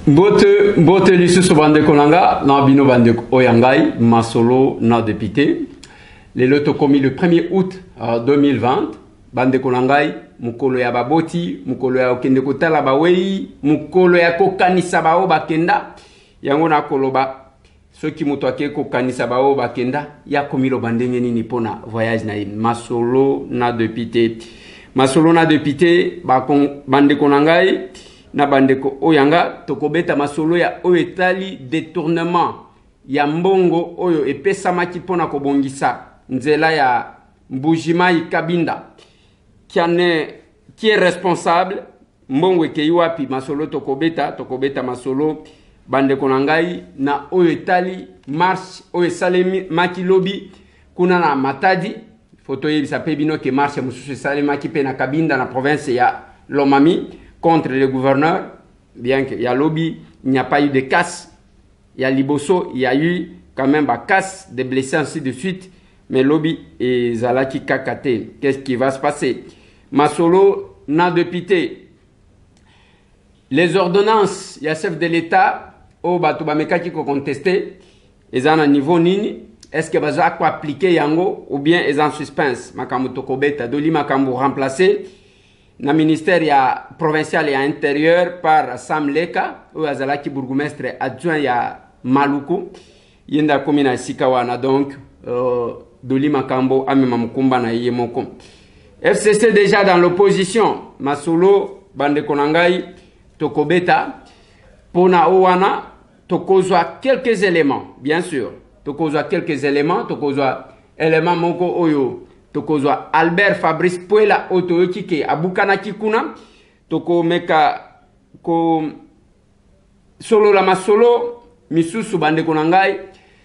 Bote lisusu bandeko nanga na bino bandeko oyangai masolo na député le loto commis le 1er août 2020 bandeko nangai mukolo ya baboti mukolo ya okende kotala bawei mukolo ya kokanisa bao bakenda yango na koloba soki muto ake kokanisa bao bakenda ya komilo bandenge nini pona voyage na masolo na député bandeko nangai na bandeko oyanga tokobeta masolo ya oyo etali détournement ya mbongo oyo epesamaki pona kobongisa nzela ya Mbujimai Kabinda qui est responsable mbongo ekei wapi masolo tokobeta masolo bandeko nangai na oyo etali marche oyo esalemaki lobi kuna na Matadi photo yebisa pe bino ke marche mususu esalemaki pe na Kabinda na province ya Lomami contre le gouverneur, bien qu'il y a lobby, il n'y a pas eu de casse. Il y a Liboso, il y a eu quand même des casse, des blessés, ainsi de suite. Mais lobby et Zalaki Kakate, qu'est-ce qui va se passer? Masolo n'a de pité. Les ordonnances, il y a chef de l'État, au Batubameka qui contesté, ils ont un niveau nini. Est-ce que va quoi appliquer yango ou bien ils ont en suspense? Makamu Tokobeta, Doli Makamu remplacé. Na ministère ya provincial et intérieur par Sam Leka ou azalaki bourgmestre adjoint ya Maluku yenda komina sikawana donc Doli Makambo amema mukumba na iye moko. FCC déjà dans l'opposition masolo bande konangai tokobeta pona owana tokozwa quelques éléments bien sûr tokozwa quelques éléments tokozwa élément moko oyo tokozwa Albert Fabrice Puela otoyoki ke abukana kikuna toko meka ko solo la masolo misusu bande konangai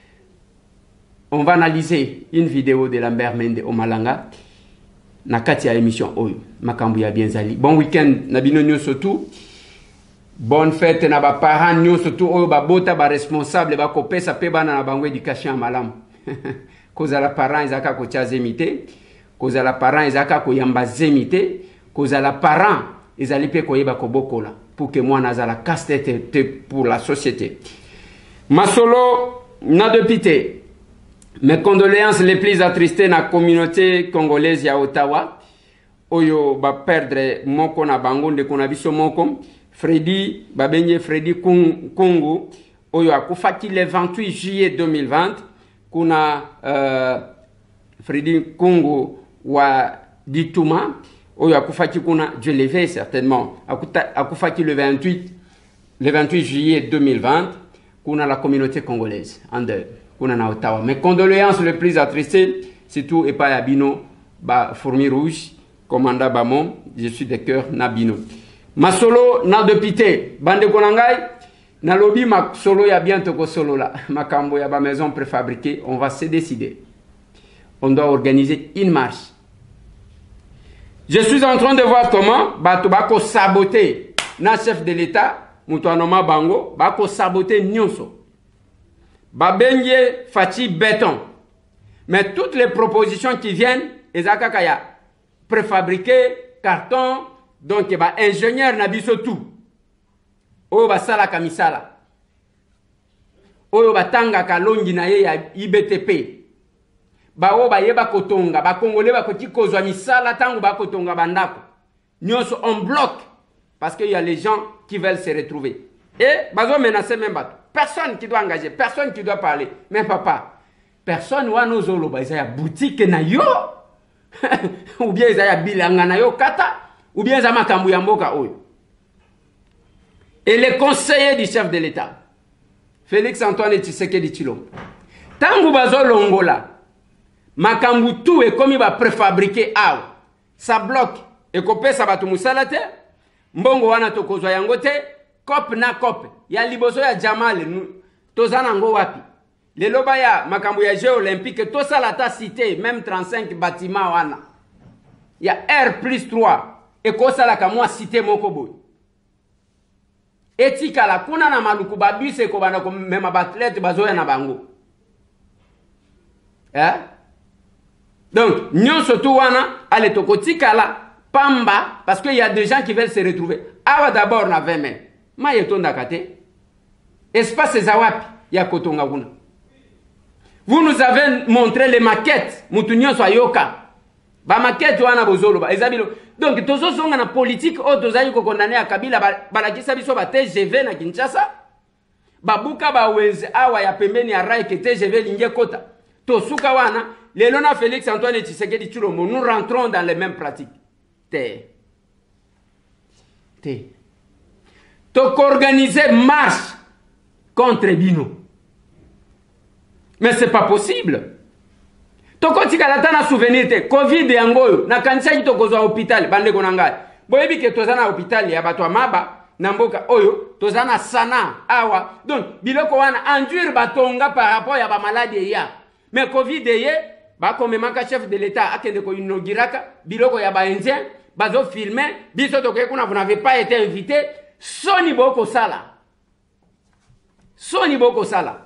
on va analyser une vidéo de Lambert Mende au Malanga na kati ya émission oyo makambu ya bienzali bon week-end na bino nyonso tout bonne fête na ba parents nyonso tout oyo ba bota ba responsable ba kopesa pe bana na bango éducation malamu koza la parents ezaka ko chazemite koza la parents ezaka ko yambazemite koza la parents ezali pe ko yeba ko bokola pour que moi nazala casse-tête pour la société masolo na dépité. Mes condoléances les plus attristées na communauté congolaise ya Ottawa oyo ba perdre moko na bango nde kona biso moko Freddy babenye Freddy Kungu oyo akufaki le 28 juillet 2020 kuna Freddy Kungu wa Dituma oyo akufaki kuna je l'ai vu certainement akufaki le 28 juillet 2020 kuna la communauté congolaise en deuil kuna na Ottawa. Mes condoléances les plus attristées surtout et pas Yabino ba fourmi rouge commanda Bamon je suis de cœur Nabino masolo na dépité bande konangai na lobby ma solo ya bientôt ko solo la makambo ya ba maison préfabriquée on va se décider on doit organiser une marche. Je suis en train de voir comment batubako saboter na chef de l'État mutuanoma bango bako saboter nyonso Babenye Fati béton. Mais toutes les propositions qui viennent, ezaka kaya préfabriqué, carton, donc ba ingénieur nabiso tout. Oyo ba sala kamisala. Oyo ba tanga kalongi na ye ya IBTP. Ba oyo ba yeba kotonga, ba congolais ba koti kozwa misala tangu ba kotonga bandako. Nyonso on bloque parce qu'il y a les gens qui veulent se retrouver. Et bazo menacer même bateau. Personne qui doit engager, personne qui doit parler. Mais papa, personne wa no zolo ba isa ya boutique na yo. Ou bien isa ya bilanga na yo kata, ou bien isa makambu ya mboka oyo. Et les conseillers du chef de l'État, Félix Antoine Tshisekedi Tshilombo. Tangu bazo longola, makambu tout est comme ba préfabriqué aw. Ça bloque et kopesa batu musala te, mbongo wana tokozwa yango te. Cop na cop ya liboso ya Jamal tozana ngo wapi le loba ya makambo ya Jeux olympique to sala ta cité même 35 bâtiments wana ya R+3 et ko sala ka moi cité moko boy etika la kuna na maluku babise ko bana ko même athlète bazoya na bango donc nyonso to wana ale to kotika la pamba parce que il y a des gens qui veulent se retrouver awa d'abord na 20 mai Mayetonda kate Espace Zawapi, ya Kotonga kuna. Vous nous avez montré les maquettes, Moutounion Soyoka. Ba maquette wana bozolo ba ezabilo. Donc tozo songa na politique o tozayi ko condamner à Kabila balakisa biso ba TGV na Kinshasa. Babuka ba wenze awa ya pembeni ya rai ke TGV linge kota. Tosuka wana lelo na Félix Antoine Tshisekedi Tshilombo nous rentrons dans les mêmes pratiques. Donc organiser marche contre Bino. Mais c'est pas possible. Toko tikalata na souvenir te Covid yangoyo na kanisa ki tokozwa hôpital bande konanga. Boyebi ke tozana hôpital ya bato maba na mboka oyo tozana sana awa. Donc biloko wana enduire batonga par rapport ya ba maladie ya. Mais Covid ye ba komemaka chef de l'état akende ko inauguraka biloko ya ba indien bazo filmer biso toke kuna vous n'avez pas été invité soni boko sala. Soni boko sala.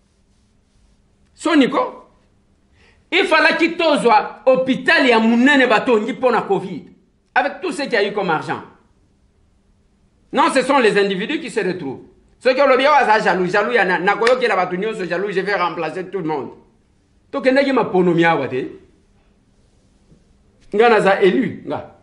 Soniko il fallait qu'il tozwa hôpital ya munene batongi pona Covid avec tout ce qu'il y a eu comme argent. Non, ce sont les individus qui se retrouvent. Ceux qui ont le bien jaloux, jaloux ya na koyo ki la batonyo so jaloux, je vais remplacer tout le monde. To kende ki maponomi awa te. Ngana za élu, nga.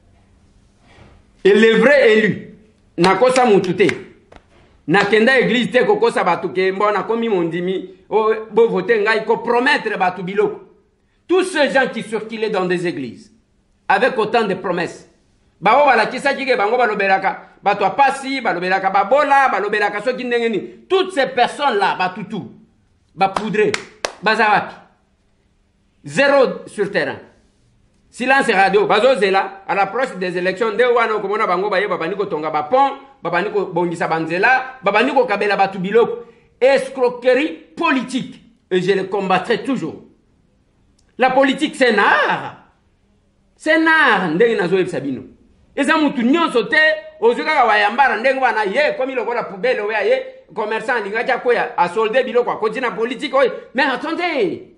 Et les vrais élus nakosa mutu te. Nakenda église te kokosa batu ke mbona komi mondimi bo voter ngai ko promettre batu biloko. Tous ces gens qui circulaient dans des églises avec autant de promesses. Bao bala kisa kike bango balobelaka batu apasi balobelaka babola balobelaka soki ndengeni. Toutes ces personnes là batutu ba poudrer bazawaki. Zéro sur terrain. Silence radio bazo zela à l'approche des élections de wana komona bango baye babaniko tonga ba pont babaniko bongisa banzela babaniko kabela batu biloko. Escroquerie politique et je le combattrai toujours. La politique c'est un art. C'est un art ndenge nazo ebisabino. Eza mutu nyonso te ozuka wayambara ndenge wana ye comme il okola poubelle oya ye commerçant lingacha koya a solder biloko a continue politique oy. Mais attendez.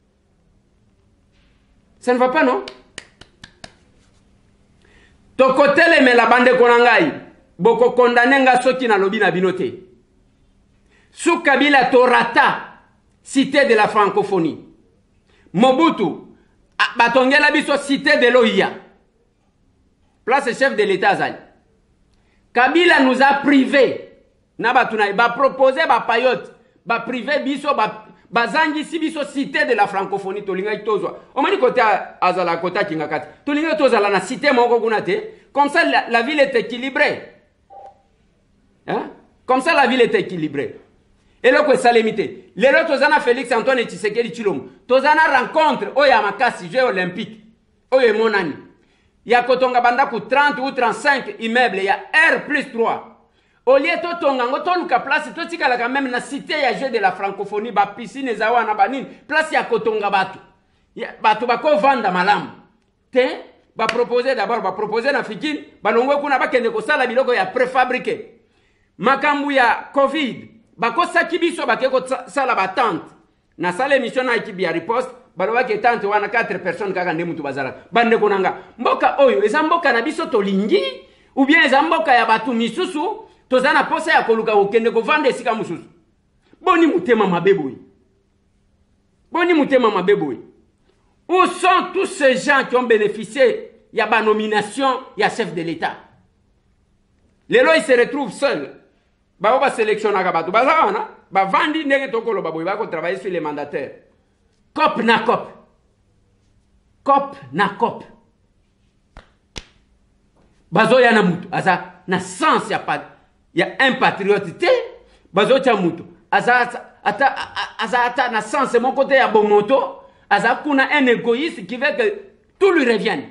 Ça ne va pas non? Tokotele me la bande konangai boko condamner nga soki na lobi na binote. Sous Kabila Torata, cité de la francophonie. Mobutu, batongela biso cité de l'OIA. Place chef de l'État Azali. Kabila nous a privé. Nabatuna, ba proposé ba payote, ba privé biso, ba zangi si biso cité de la francophonie. Tolinga itozwa. Omani kote azala kota kingakati. Tolinga tozala na cité moko kunate. Comme ça la ville est équilibrée. Hein? Comme ça la ville est équilibrée. Et là, c'est limité. Les autres, tozana Félix Antoine Tshisekedi Tshilombo. Tozana rencontre, oya makasi, Jeux olympiques. Oya monani. Il y a Kotonga Banda pour 30 ou 35 immeubles. Il y a R+3. Au lieu de Tonga, on a place, tout ce quand même na cité, il y a Jeux de la francophonie, ba piscine, zawa, na banin. Place, il y a Kotonga Batu. Batu bako vanda malam. Te, ba proposer d'abord, ba proposer na fikine, ba longo kuna ba kende ko sala biloko ya préfabriqué. Makambu ya Covid. Bako saki biso bakeko sala batante na sala émission na équipe ya riposte baloba ke tante wana 4 personnes kaka nde mutu bazala bande konanga mboka oyo eza mboka na biso tolingi ou bien eza mboka ya batu misusu tozana posa ya koluka okende ko vande sika mususu boni mutema mabeboyi où sont tous ces gens qui ont bénéficié ya ba nomination ya chef de l'État lelo il se retrouve seul. Ba va sélectionner kabatu bazawana ba vandi ndenge tokolo baboy ba ko travailler sur les mandataires cop na cop bazo ya na mutu asa na sens ya un patriote te bazo cha mutu asa ata na sens mon côté ya bomoto asa kuna un égoïste qui veut que tout lui revienne.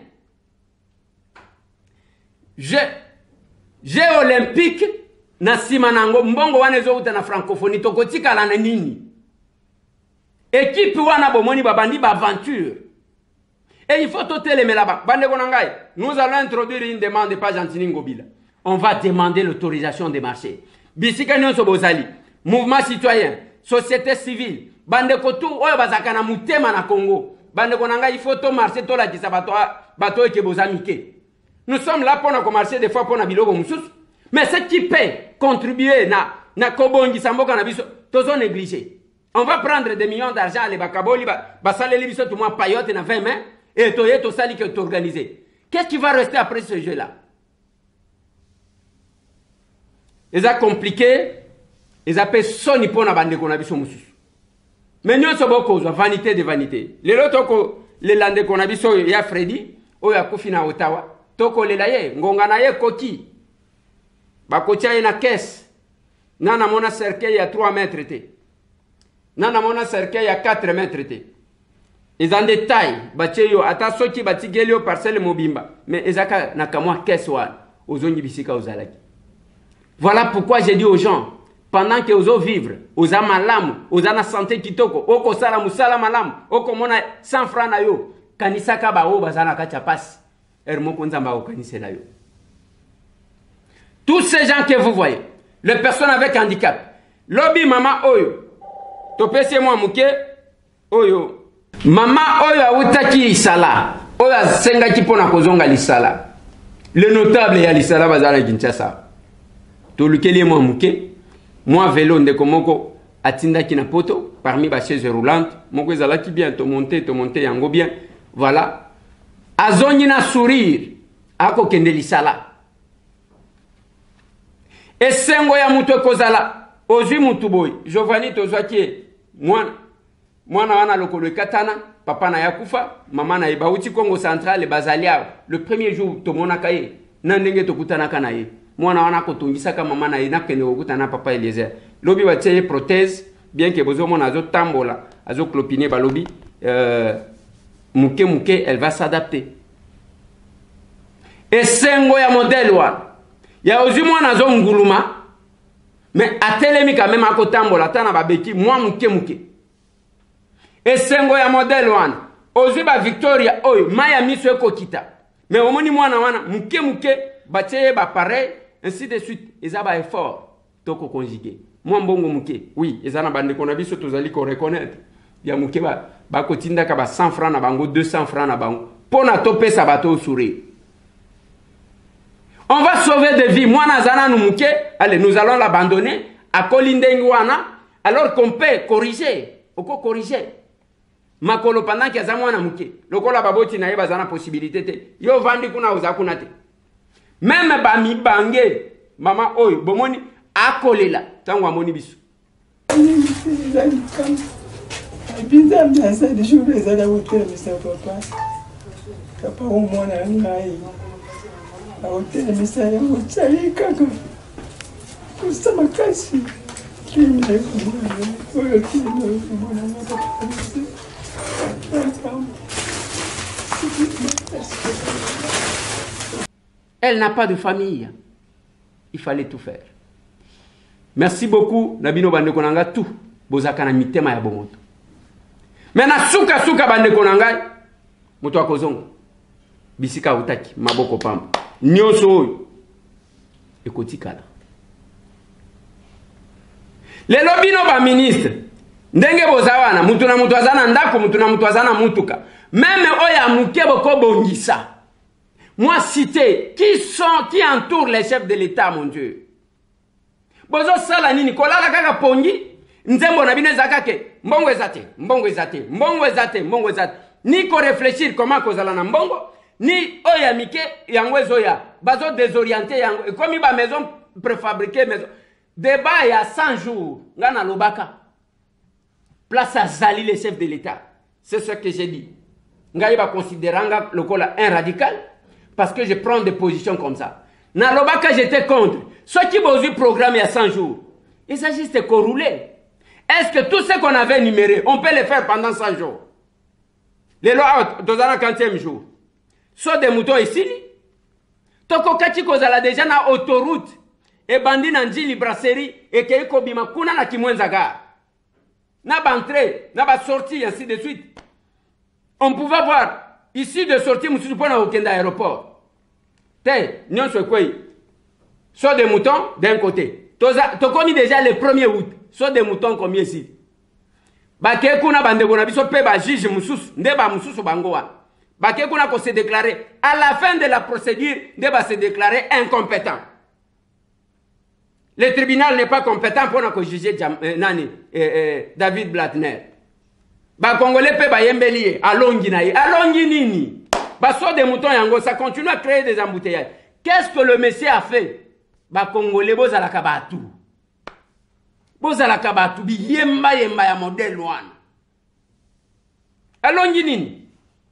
Jeux olympiques na simanango mbongo wana ezouta na francophonie tokotika la nini équipe wana bomoni babandi ba aventure et il faut toteleme là-bas bande konangai nous allons introduire une demande pas Gentini Ngobila on va demander l'autorisation des marchés bisika nyonso bozali mouvement citoyen société civile bande kotu oyo bazaka na mutema na Congo bande konangai il faut to marcher to la kisa bato eke bozamike nous sommes là pour na ko marcher des fois pour na biloko mususu. Mais ce qui peut contribuer na kobongisa mboka na biso tozo négliger. On va prendre des millions d'argent les bakaboli basaleli biso tout moi payote na 20 mains et toye to sali que t'organiser. Qu'est-ce qui va rester après ce jeu là? Eza compliqué, eza pe soni pona bande ko na biso mususu. Mais nous sommes cause vanité de vanité. Les autres les lande ko na biso ya Freddy oyo akufi na Ottawa. Toko lela ye ngonga na ye koti. Ba kotia na caisse. Nana mona cercueil ya 3 mètres te. Nana mona cercueil ya 4 mètres te. Ils en détail bacheyo ata soki batigelio parcelle mobimba. Mais ezaka na kamwa caisse wa ozongi bisika ozalaki. Voilà pourquoi j'ai dit aux gens, pendant que vous vivre, vous avez malam, vous avez santé kitoko, oko sala musala malam, oko mona 100 francs na yo, kanisa ka ba o bazana ka chapas, ermoko nzamba o kanisa na yo. Tous ces gens que vous voyez, les personnes avec handicap, lobby mama oyo, topese moi muke oyo, mama oyo awutaki isala, oyo senga kipona kozonga lisala. Le notable ya lisala bazana Kinshasa. Tolukeli moi muke, moi vélo ndeko moko atindaki na poto parmi ba chaise roulante, moko ezalaki bien to monter yango bien. Voilà. Azongi na sourire ako kende lisala. Esengo ya mutu ekozala ozwi mutu boy. Giovanni tozwaki mwana wana lokolo katana, papa na yakufa, mama na ebauti Congo central bazalia. Le premier jour tomonaka ye, na ndenge tokutanaka na ye. Mwana wana kotungisaka mama na ye na kende kokutana papa Eliezer. Lobi batie prothèse bien que bozo mona azo tambola, azo clopiner balobi muke elle va s'adapter. Esengo ya modèle wa ya ozi mwana azo nguluma mais atelemi quand même akotambola tana babeki mwa muke. Esengo ya modèle wana ozi ba Victoria oyo maya miso ekokita mais omoni mwana wana muke batie ba pareil ainsi de suite. Ils ont un effort toko conjugué. Moi mbongo muke. Oui, ils ont bande qu'on a biso tozali ko reconnaître. Ya muke ba kotinda ka ba 100 francs na bango, 200 francs na bango. Pona topé sa bateau sourire. On va sauver des vies. Moi nazana nu muke, allez, nous allons l'abandonner à Kolindengwana alors qu'on peut corriger. Oko corriger. Makolo pendant qu'il y a mwana muke. Lokola baboti na yeba zana possibilité te. Yo vandi kuna uzakuna te. Même bami bange mama oyo bomoni akolela tango amoni biso. Bizarre bien ça des jours les ala hôtel mais ça papa. Papa au moins na ngai. A hôtel mais ça ya hôtel kaka. Kusa makasi. Kimi oyo kimi mona na Elle n'a pas de famille. Il fallait tout faire. Merci beaucoup. Nabino bande konanga tout. Bozaka na mitema ya bomoto. Mais na suka bande konanga. Moto akozonga. Bisika utaki. Maboko pamba. Nyoso oyo. Ekotikala. Lelo bino ba ministre. Ndenge bozawana. Mutu na mutu azana ndako. Mutu na mutu azana mutuka. Même oya muke boko bongisa. Moi, cité, qui entoure les chefs de l'État, mon Dieu? Bozo sala nini, kolala kaka pongi, nzembo na bine zakake, mbongo ezate. Ni ko réfléchir comment kozala na mbongo, ni oya mike, yango zoya, bazo désorienté yango, comme ba maison préfabriquée, maison. Débat ya 100 jours, ngana lobaka. Place à Zali, les chefs de l'État. C'est ce que j'ai dit. Ngaï ba considéranga lokola un radical. Parce que je prends des positions comme ça. Nalobaka, j'étais contre. Ceux qui ont eu le programme il y a 100 jours, il s'agit de corrouler. Est-ce que tout ce qu'on avait numéré, on peut le faire pendant 100 jours? Les lois, dans le 40e jour. Soit des moutons ici, toko kati kozala déjà na autoroute, et bandi na njili brasserie, et keiko bima kuna na kimwenzaga. Na bantré, na ba sortie, ainsi de suite. On pouvait voir. Ici de sortir, nous sommes pas au aéroport. Nous sommes quoi? Soit des moutons d'un côté. Tu connais déjà le 1er août. Soit des moutons comme ici. Baké kuna bande bona biso pe ba juge mususu, ndeba mususu bangoa. Baké kuna ko se déclarer à la fin de la procédure, ndeba se déclarer incompétent. Le tribunal n'est pas compétent pour juger David Blattner. Ba Congolais pe ba yembeli alongi na alongi nini. Ba so de moutons yango ça continue à créer des embouteillages. Qu'est-ce que le Messie a fait? Ba Congolais bozala kabatu. Bozala kabatu bi yemba ya modèle wana. Alongi nini?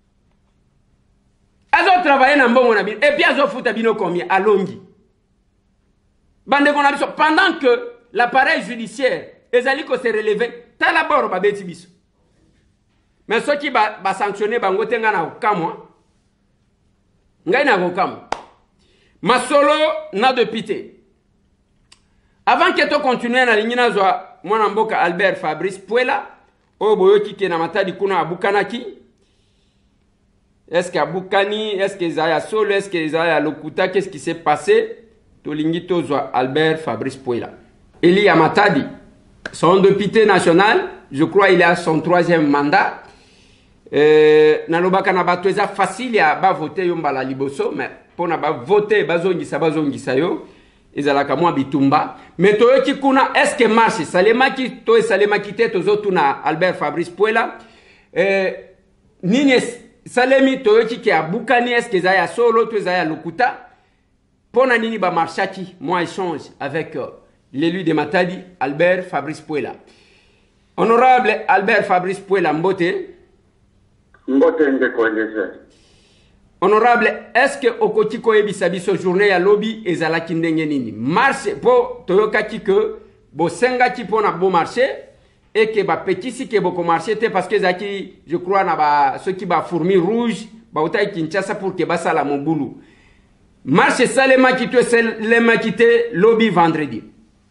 Azo travailler na mbongo na bino et puis azo futa bino combien alongi. Bande qu'on a biso pendant que l'appareil judiciaire ezali ko se relever tala boro ba beti biso. Mais ceux qui ba sanctionner bango tenga na okamwa ngai na okamwa masolo na de pité. Avant que to continuer na lingina zwa mwana mboka Albert Fabrice Puela o boyoki ke na matadi kuna abukanaki. Est-ce qu'abukani, est-ce que Zaya Solo, est-ce que Zaya Lokuta, qu'est-ce qui s'est passé? Tolingito zwa Albert Fabrice Puela. Eli Amatadi, son député national, je crois il est à son 3e mandat. Nalobaka na batweza facile ya ba voter yombala liboso, mais pour na ba voter bazongisa yo, ezalaka mwa bitumba. Mais toyoki kuna est-ce que marche salemaki to salemaki te tozotu na Albert Fabrice Puela. Nini salemi toyoki ki abukani est-ce que Zaya Solo to Zaya Lokuta? Pona nini ba marchaki moi échange avec l'élu de Matadi Albert Fabrice Puela. Honorable Albert Fabrice Puela Mbote. Mbote ndeko ndeze. Honorable, est-ce que okotiko ebisa biso journée ya lobby ezalaki ndenge nini? Marche po toyokaki que bo sengaki pona bo marché et que ba petisi que boko marché te parce que zaki je crois na ba ceux qui ba fourmi rouge ba utai Kinshasa pour que basala mobulu. Marche salema kité salema kité lobby vendredi.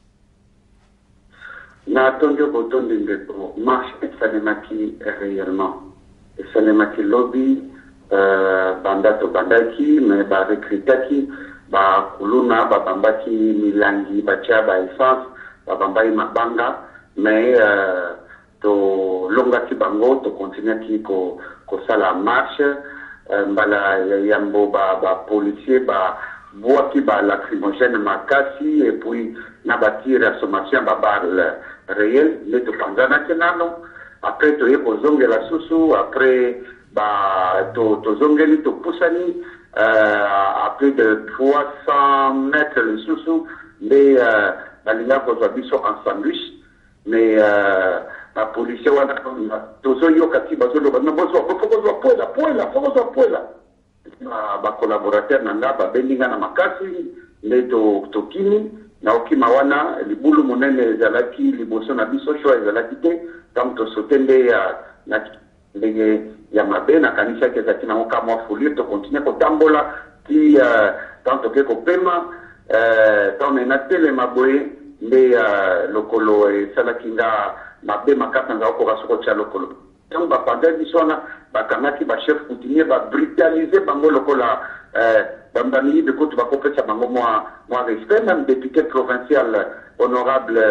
Na tondio botondi ndeko marche salema ki réellement. Salema ki lobby bandato bandaki mais ba recrutaki ba kuluna ba bambaki milangi ba cha ba essence ba bambai mabanga mais to longaki bango to continuer ki ko sala marche mbala yambo ba policier ba boaki ba lacrymogène makasi et puis na batire à sommation ba balle réel les to panzana kenano après to yeko zongela susu après ba to zongeli to pusani à plus de 300 mètres le susu mais balinga ko biso en sandwich mais la police wana tozo yoka ti bazolo bana bozo fokozo poela ba collaborateur nanga ba bendinga na makasi le to kini na okima wana libulu monene zalaki liboso na biso shoa zalaki te tam to sotende ya na ndenge ya mabena kanisa ke zakina okama folie to continuer ko tambola ti tanto ke ko pema tant na tele maboye mais lokolo salakinga mabe makata nga ko rasoko cha lokolo donc ba pendant disona ba kanaki ba chef coutumier ba brutaliser bango lokola bambani de kotu ba kopesa bango moi respect même député provincial honorable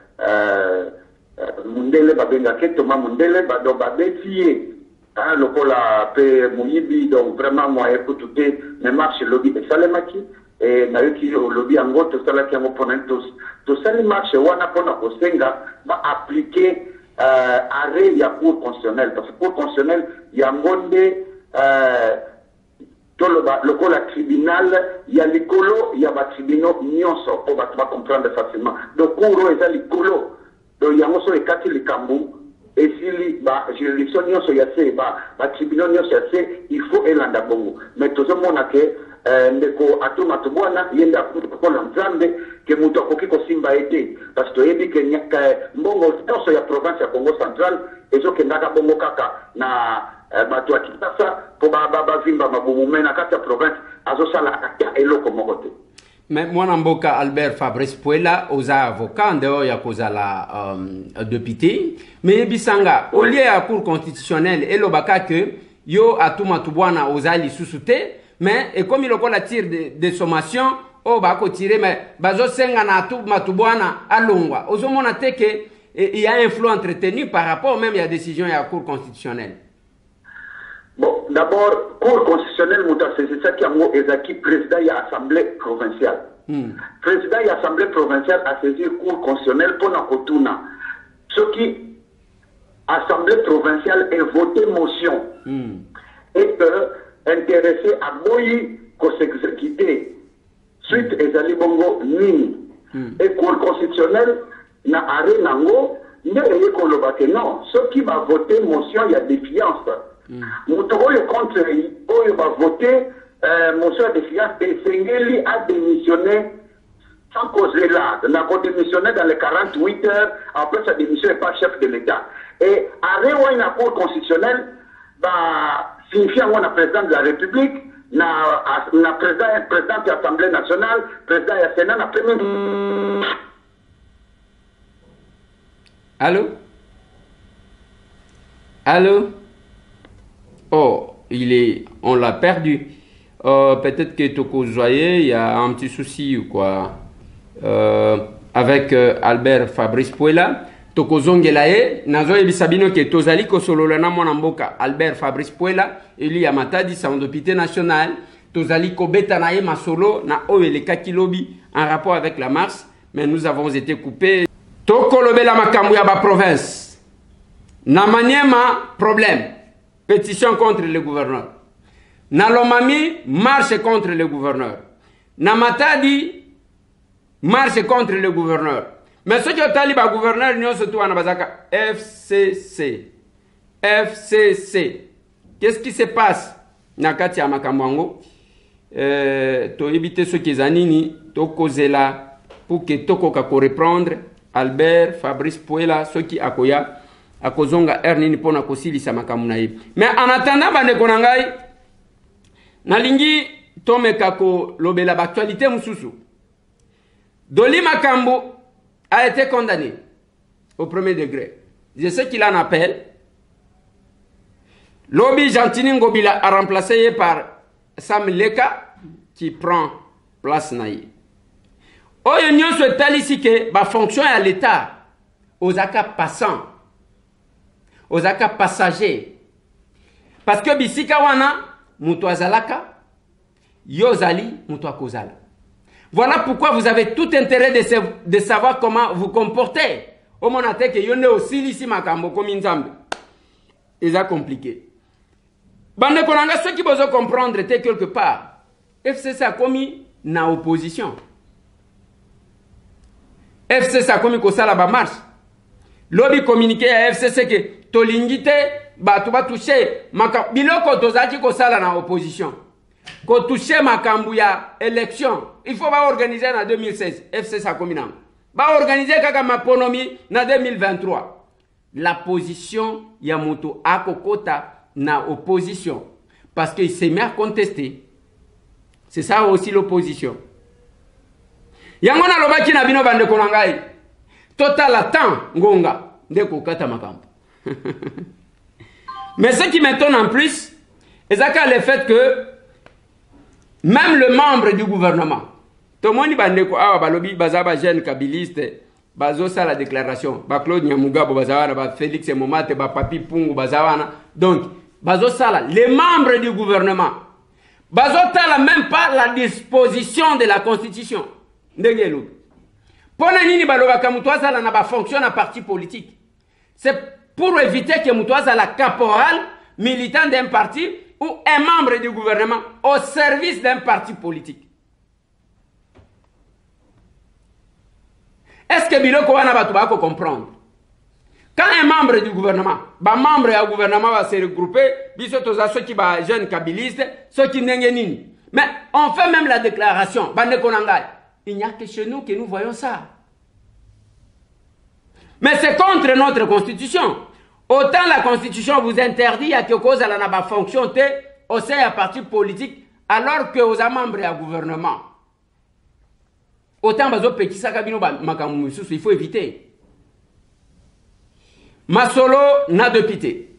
Mundele ba benga ke Thomas Mundele ba do ba bétier lokola pe muyibi donc vraiment moi écouter mais marche lobby et salemaki et na yoki lobby ango to sala ki ango ponentos to sali marche wana pona kosenga ba appliquer arrêt ya cour constitutionnelle parce que cour constitutionnelle ya ngonde to lokola tribunal ya likolo ya ba tribunaux nyonso po ba comprendre facilement donc cour eza likolo donc yango so ekati likambu esili ba juridiction nyonso ya se ba tribunaux nyonso ya se il faut elanda bongo mais tozomona ke ndeko atuma tubwana yenda kukola nzambe ke mutu akoki kosimba ete parce que yebi ke mbongo nyonso ya province ya Congo Central ezokendaka bongo kaka na bato ya Kinshasa po bavimba mabumu me na kati ya province azosala ata eloko moko te. Mais mwana mboka Albert Fabrice Puela oza avocat ndeo ya kozala député mais yebisanga au lieu ya cour constitutionnelle elobaka ke yo atuma tubwana oza lisusu te mais et comme il a la tire de sommation o ba ko tirer mais bazo senga na atuma tubwana alongwa ozomona te que il y a un flou entretenu par rapport même à la décision de la cour constitutionnelle. Bon, d'abord, cour constitutionnelle, c'est ça qui a été président de l'Assemblée provinciale. président de l'Assemblée provinciale a saisi le cours constitutionnel pour Nakotuna. Ce qui, l'Assemblée provinciale a voté motion et que intéressé à Moïse qu'on s'exécuter suite à Zali Bongo Nini. Et cours constitutionnel n'a arrêté Nango, il y a non. Ceux qui va voter motion, il y a défiance. Moutoro contre il va voter motion de défiance et Sengeli a démissionné sans causer là. Il a démissionné dans les 48 heures, après sa démission n'est pas chef de l'État. Et arrêté ou un cours constitutionnel va signifier qu'on a président de la République, na président de l'Assemblée nationale, président de la Sénat, na premier. Allô? Allô? Oh, on l'a perdu. Peut-être que Toko Zoye, il y a un petit souci ou quoi. Avec Albert Fabrice Puela. Toko Zongelae, Nazo Ebisabino ke Tozali Kosololana Monamboka, Albert Fabrice Puela, Eli Yamatadi, Sandopité national, Tozali Kobeta Nae Masolo, na Oeleka Kilobi, en rapport avec la marche, mais nous avons été coupés. Toko Lobela Makambuya ba province. Namanyema, problème. Pétition contre le gouverneur. Nalomami, marche contre le gouverneur. Namatadi, marche contre le gouverneur. Mais ce qui est le gouverneur, nous sommes tous FCC. FCC. Qu'est-ce qui se passe? Nakati ya makamwango. To éviter ce qui est anini. To kozela. Pour que toko kako reprendre. Albert, Fabrice Puela, ce qui akoya. Akozonga ernini pona kosili sa makamunaye. Mais en attendant, bande konangai. Nalingi tome kako lobela actualité mususu. Doli makambo a été condamné au premier degré. Je sais qu'il en appelle. Lobi Gentini Ngobila a remplacé par Sam Leka qui prend place naïe. Oyo nyon se talisi que ba fonction à l'État aux aka passants, aux aka passagers. Parce que bisika wana mutu azalaka yozali mutu akozala. Voilà pourquoi vous avez tout intérêt de savoir comment vous comportez. Au monate que yone aussi ici makambo comme nzambe. C'est compliqué. Bande konanga ceux qui besoin comprendre était quelque part. FCC a commis na opposition. FCC a commis ko sala ba marche. Lobby communiqué à FCC que tolingite ba to ba toucher maka biloko tozaki ko sala na opposition. Ko toucher makambu ya élection. Il faut pas organiser en 2016. FCC a commis na. Ba organiser kaka maponomi na 2023. La position ya moto akokota na opposition parce qu'il s'est mis à contester. C'est ça aussi l'opposition. Yangona lobaki na bino bande konangai. Total attend ngonga ndeko kata makambu. Mais ce qui m'étonne en plus, c'est le fait que même le membre du gouvernement, tout le monde bande ko awa balobi bazaba jeune kabiliste, bazo sa la déclaration, ba Claude Nyamugabo bazawana, ba Félix Momate, ba Papi Pungu bazawana. Donc, bazo sa la, les membres du gouvernement, bazo tala même pas la disposition de la constitution. Ndengelu. Pona nini balobaka mutwaza la na ba fonction na parti politique. C'est pour éviter que mutwaza la caporal militant d'un parti ou un membre du gouvernement au service d'un parti politique. Est-ce que biloko wana batu bako comprendre? Quand un membre du gouvernement, ba membre du gouvernement va se regrouper, biso toza ceux qui ba jeunes kabilistes, ceux qui n'engagent nini. Mais on fait même la déclaration, bande konangai. Il n'y a que chez nous que nous voyons ça. Mais c'est contre notre constitution. Autant la constitution vous interdit à quelque chose à la fonction au sein d'un parti politique, alors que aux membres du gouvernement. Autant il faut éviter. Masolo n'a de pitié.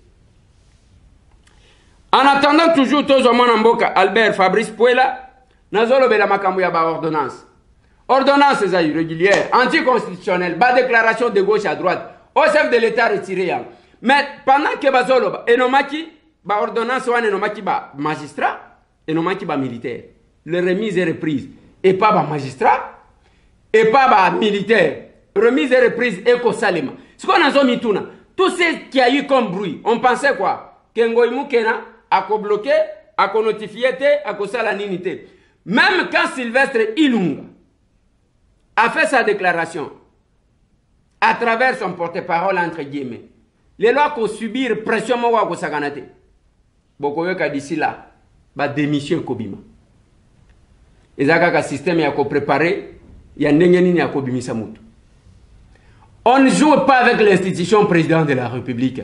En attendant toujours tous au Mboka, Albert Fabrice Puela, Nazolo Bela Makambu ya ba ordonnance. Ordonnance irrégulière, anticonstitutionnelle, bas déclaration de gauche à droite, au chef de l'État retiré. Mais pendant que Bazolo, Enomaki, ba ordonnance, Enomaki ba magistrat, Enomaki ba militaire. Le remise est reprise. et pas ba magistrat et pas ba militaire. Remise et reprise Eko Salema. Ce qu'on a mis tout ce qui a eu comme bruit, on pensait quoi? Kengoy Moukena a bloqué, a notifié, a salanité. Même quand Sylvestre Ilunga a fait sa déclaration à travers son porte-parole entre guillemets, les lois qu'on subir pression moi ko saganate. Bokoyo ka d'ici là, ba démission kobima. Ezaka ka système ya ko préparer, ya nengeni ya ko bimisa mutu. On ne joue pas avec l'institution président de la République.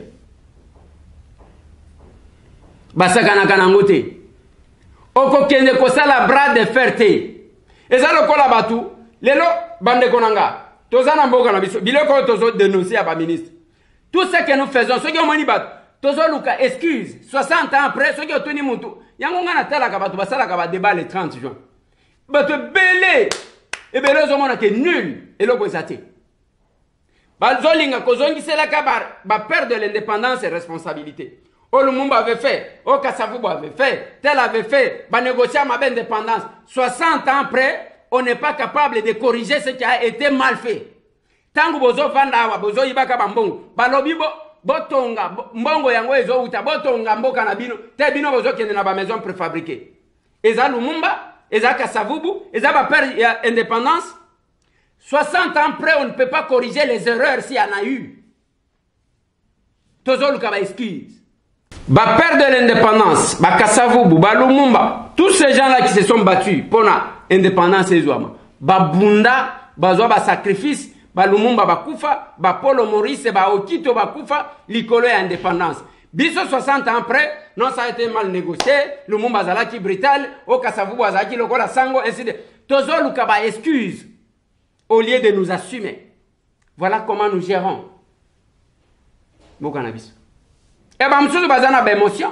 Basakana kanangote. Oko kende ko sala bras de fer te. Ezalo kola batu, lelo bande konanga. Tozana mboka na biso, biloko tozo dénoncer à ba ministre. Tout ce que nous faisons, ce qui ont moni bat, tozo luka excuse, 60 ans après, ce qui ont tenu mutu. Yango ngana tala ka batu basala ka ba débat le 30 juin. Batu belé. Et belé zo mona ke nul eloko ezate. Bazolinga kozongi c'est la kabar, ba perdre l'indépendance et responsabilité. Oh, le Lumumba avait fait, oh, Kassavubu avait fait, tel avait fait, bah négocier ma belle indépendance. 60 ans après, on n'est pas capable de corriger ce qui a été mal fait. Tant que bozo fanda bozo ibaka bambongo, balobi botonga mbongo yango ezo uta botonga mboka na bino, te bino bozo kende na ba maison préfabriquée. Eza Lumumba, eza Kassavubu, eza ba perdre indépendance. 60 ans après, on ne peut pas corriger les erreurs s'il y en a eu. Tozo luka ba excuse. Ba perdre l'indépendance, ba Kassavubu, ba Lumumba, tous ces gens-là qui se sont battus pour l'indépendance et ba Bunda, ba zo ba sacrifice, ba Lumumba ba kufa, ba Polo Maurice, ba Okito ba kufa, l'icolo et indépendance. Biso 60 ans après, non ça a été mal négocié, Lumumba zalaki brutal, o Kassavubu zalaki lokola sango, ainsi de. Tozo luka ba excuse, au lieu de nous assumer. Voilà comment nous gérons. Bon cannabis. Et bien, monsieur, bazana ba émotion.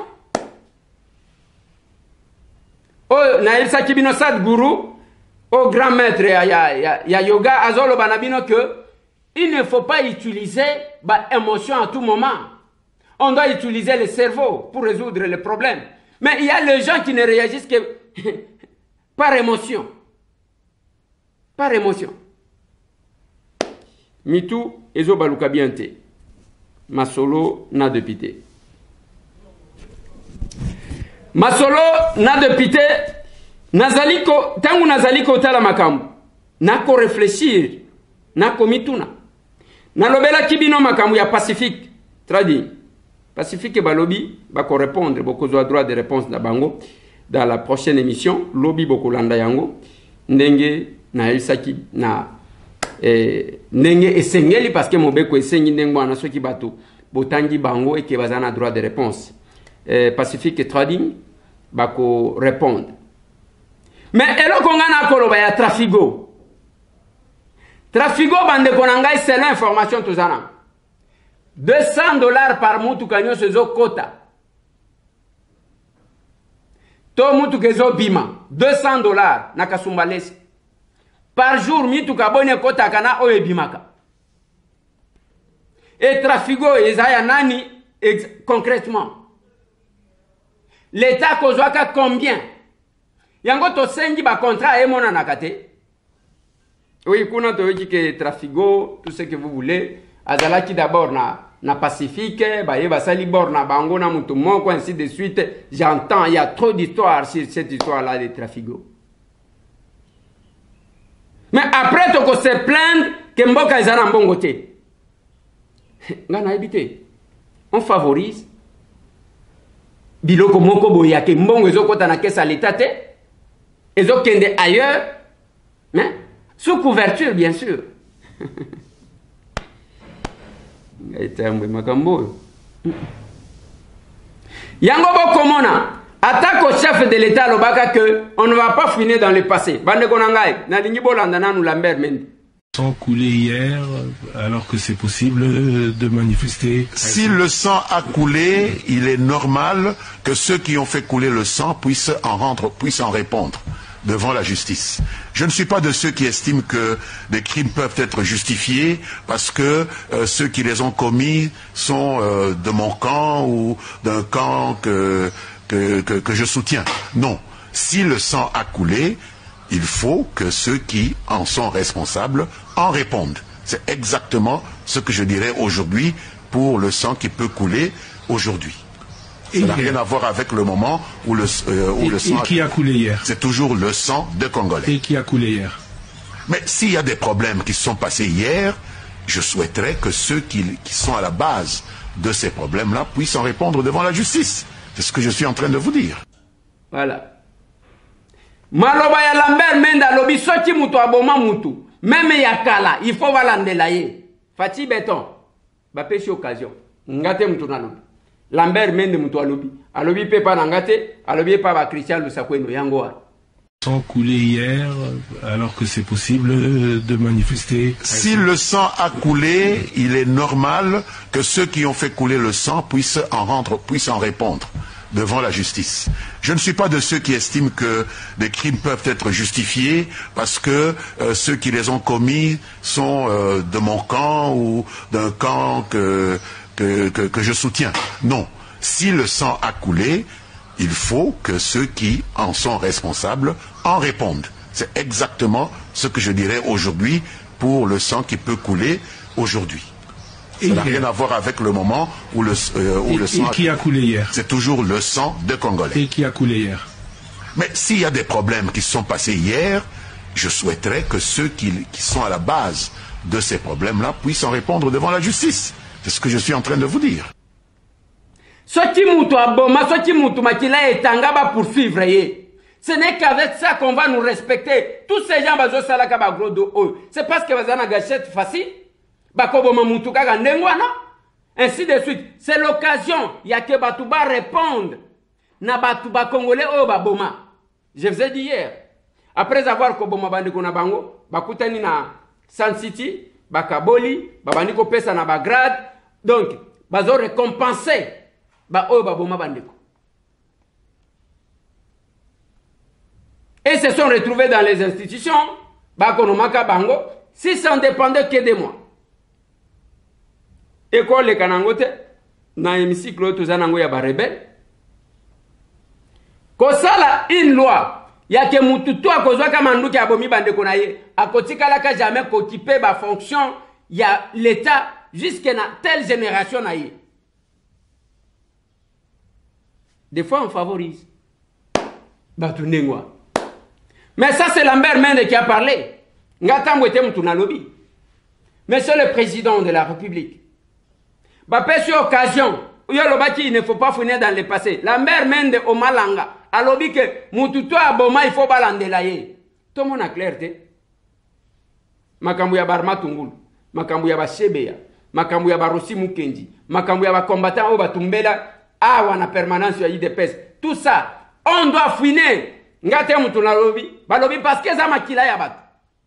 Oh, Naïl Sakibino Sadguru, au grand maître, ya yoga, azolo banabino que il ne faut pas utiliser ba émotion à tout moment. On doit utiliser le cerveau pour résoudre les problèmes. Mais il y a les gens qui ne réagissent que par émotion. Par émotion. Mitou, ezo baluka biente. Masolo na dépité. Masolo na dépité. Nazaliko, tangu nazaliko tala makambu. Nako réfléchir. Nako mituna. Nalobela kibino makambu ya Pacifique. Tradi. Pacifique balobi, bako répondre, boko zo droit de réponse na bango. Dans la prochaine émission, lobi boko landa yango. Ndenge na Elsaki na ndenge esengeli parce que mobeko esengi ndenge bana soki bato botangi bango et que bazana droit de réponse. Pacifique Trading bako répondre. Mais eloko ngana koloba ya trafigo. Trafigo bande konangai c'est l'information tozana. $200 par mutu kanyo sezo kota. To mutu kezo bima $200 na kasumbalesi. Par jour mitu kabone kota kana oye bimaka. Et trafigo ezaya nani concrètement. L'État kozwaka combien? Yango to sengi ba contrat e mona nakate. Oui, kuna to yiki que trafigo, tout ce que vous voulez, azalaki d'abord na Pacifique, ba yeba sali bor na bango na mutu moko ainsi de suite. J'entends, il y a trop d'histoires sur cette histoire-là de trafigo. Mais après, tu se plaindre que Mboka est en bon côté. On favorise. Biloko moko boya ke mbongo ezokota na kesa l'état te. Ezokende ailleurs. Mais sous couverture, bien sûr. Yango bokomona. Attaque au chef de l'État lobaka que on ne va pas finir dans le passé. Bande konangai na lingi bolanda nanu Lambert Mendy. Sang coulé hier alors que c'est possible de manifester. Si le sang a coulé, il est normal que ceux qui ont fait couler le sang puissent en répondre devant la justice. Je ne suis pas de ceux qui estiment que des crimes peuvent être justifiés parce que ceux qui les ont commis sont de mon camp ou d'un camp que je soutiens. Non. Si le sang a coulé, il faut que ceux qui en sont responsables en répondent. C'est exactement ce que je dirais aujourd'hui pour le sang qui peut couler aujourd'hui. Ça n'a rien à voir avec le moment où le sang... Et qui a coulé hier? C'est toujours le sang de Congolais. Et qui a coulé hier? Mais s'il y a des problèmes qui se sont passés hier, je souhaiterais que ceux qui sont à la base de ces problèmes-là puissent en répondre devant la justice. C'est ce que je suis en train de vous dire. Voilà. Maloba ya Lambert Menda lobi soki mutu aboma mutu. Même yakala, il faut valandela ye. Fati Beton. Ba pesi occasion. Ngate mutu na lobi. Lambert Mende mutu alobi. Alobi pepa na ngate, alobi pa ba Christian Lusakweno yangoa. Sang coulé hier, alors que c'est possible de manifester. Si le sang a coulé, il est normal que ceux qui ont fait couler le sang puissent en répondre devant la justice. Je ne suis pas de ceux qui estiment que des crimes peuvent être justifiés parce que ceux qui les ont commis sont de mon camp ou d'un camp que je soutiens. Non. Si le sang a coulé, il faut que ceux qui en sont responsables en répondent. C'est exactement ce que je dirais aujourd'hui pour le sang qui peut couler aujourd'hui. Ça n'a rien à voir avec le moment où le sang... Et qui a coulé hier? C'est toujours le sang de Congolais. Et qui a coulé hier? Mais s'il y a des problèmes qui se sont passés hier, je souhaiterais que ceux qui sont à la base de ces problèmes-là puissent en répondre devant la justice. C'est ce que je suis en train de vous dire. Soki mutu aboma, soki mutu makila etanga ba poursuivre ye. Ce n'est qu'avec ça qu'on va nous respecter. Tous ces gens bazo salaka ba gros do oyo. C'est parce que bazana gâchette facile. Bakoboma mutu kaka ndengwana. Ainsi de suite. C'est l'occasion. Ya que batu ba répondre. Na batu ba congolais oyo ba boma. Je vous ai dit hier. Après avoir koboma bandiko na bango, bakutani na Sun City, bakaboli, babandiko pesa na bagrade. Donc, bazo récompenser. Et se sont retrouvés dans les institutions, si ça ne dépendait que de moi. École les Kanangote, dans l'hémicycle, tous en ya rebelle. Kosala une loi, ya ke mututu a kozwa kamanduki abomi bande konaye, a kotika la ka jamais kokipe ba fonction, ya l'État jusqu'à telle génération naye. Des fois, on favorise. Mais ça, c'est Lambert Mende qui a parlé. Monsieur le Président de la République, sur occasion, il ne faut pas finir dans le passé. Lambert Mende au Malanga, a lobby que Moututo Aboma, il faut balandelaye. Tout le monde a clarté. Makambouya Barma Tungul, Makambouya Bachebeya, Makambouya Barosi Mukendi, Makambouya combattant au Batumbela. Ah, on a permanence sur l'IDPS. Tout ça, on doit finir. Ngate mutuna lobby. Ba lobby parce que ça makila ya bat.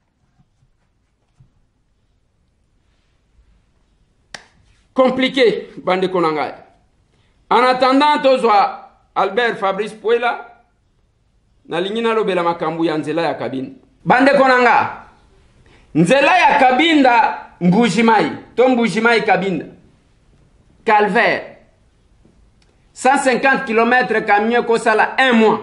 Compliqué, bande konanga. En attendant, tozwa Albert Fabrice Puela. Na lingina lobela makambu ya nzela ya kabinda. Bande konanga. Nzela ya kabinda Mbujimai. To Mbujimai kabinda. Calvaire. 150 km camion Kosala, un mois.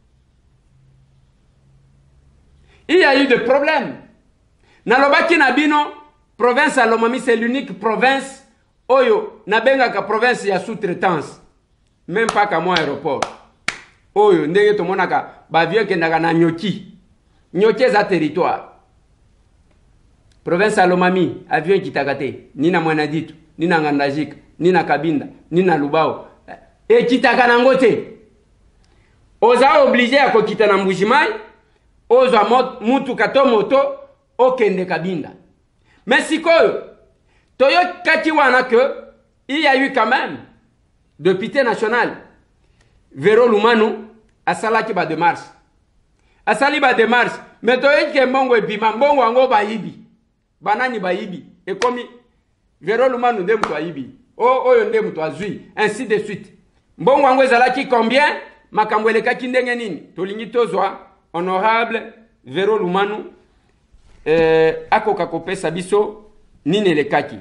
Il y a eu des problèmes. Nalobaki Nabino, province à Lomami, c'est l'unique province Oyo, Nabenga province ya sous-traitance. Même pas qu'à mon aéroport. Oyo, ndenge to monaka, bavio kendaga na Nyoki. Nyoki za territoire. Province à Lomami, avion kitagate, ni na Mwanaditu, ni na Ngandajika, ni na Kabinda, ni na Lubao. Et kitaka nangote. Oza obligé à kokita na Mbujimai, oza mutu kato moto, okende Kabinda. Mais si toyo kati wana que il y a eu quand même député national Véro Lumanu a salaki ba démarche. A sali ba démarche, mais toyo ke mbongo ebima mbongo wango bayibi. Banani bayibi. Et comme Véro Lumanu nde mutu ayibi. Oyo nde mutu azui, ainsi de suite. Mbongo wango ezalaki combien? Makambo elekaki ndenge nini? Tolingi tozwa honorable Véro Lumanu akoka kopesa biso nini elekaki.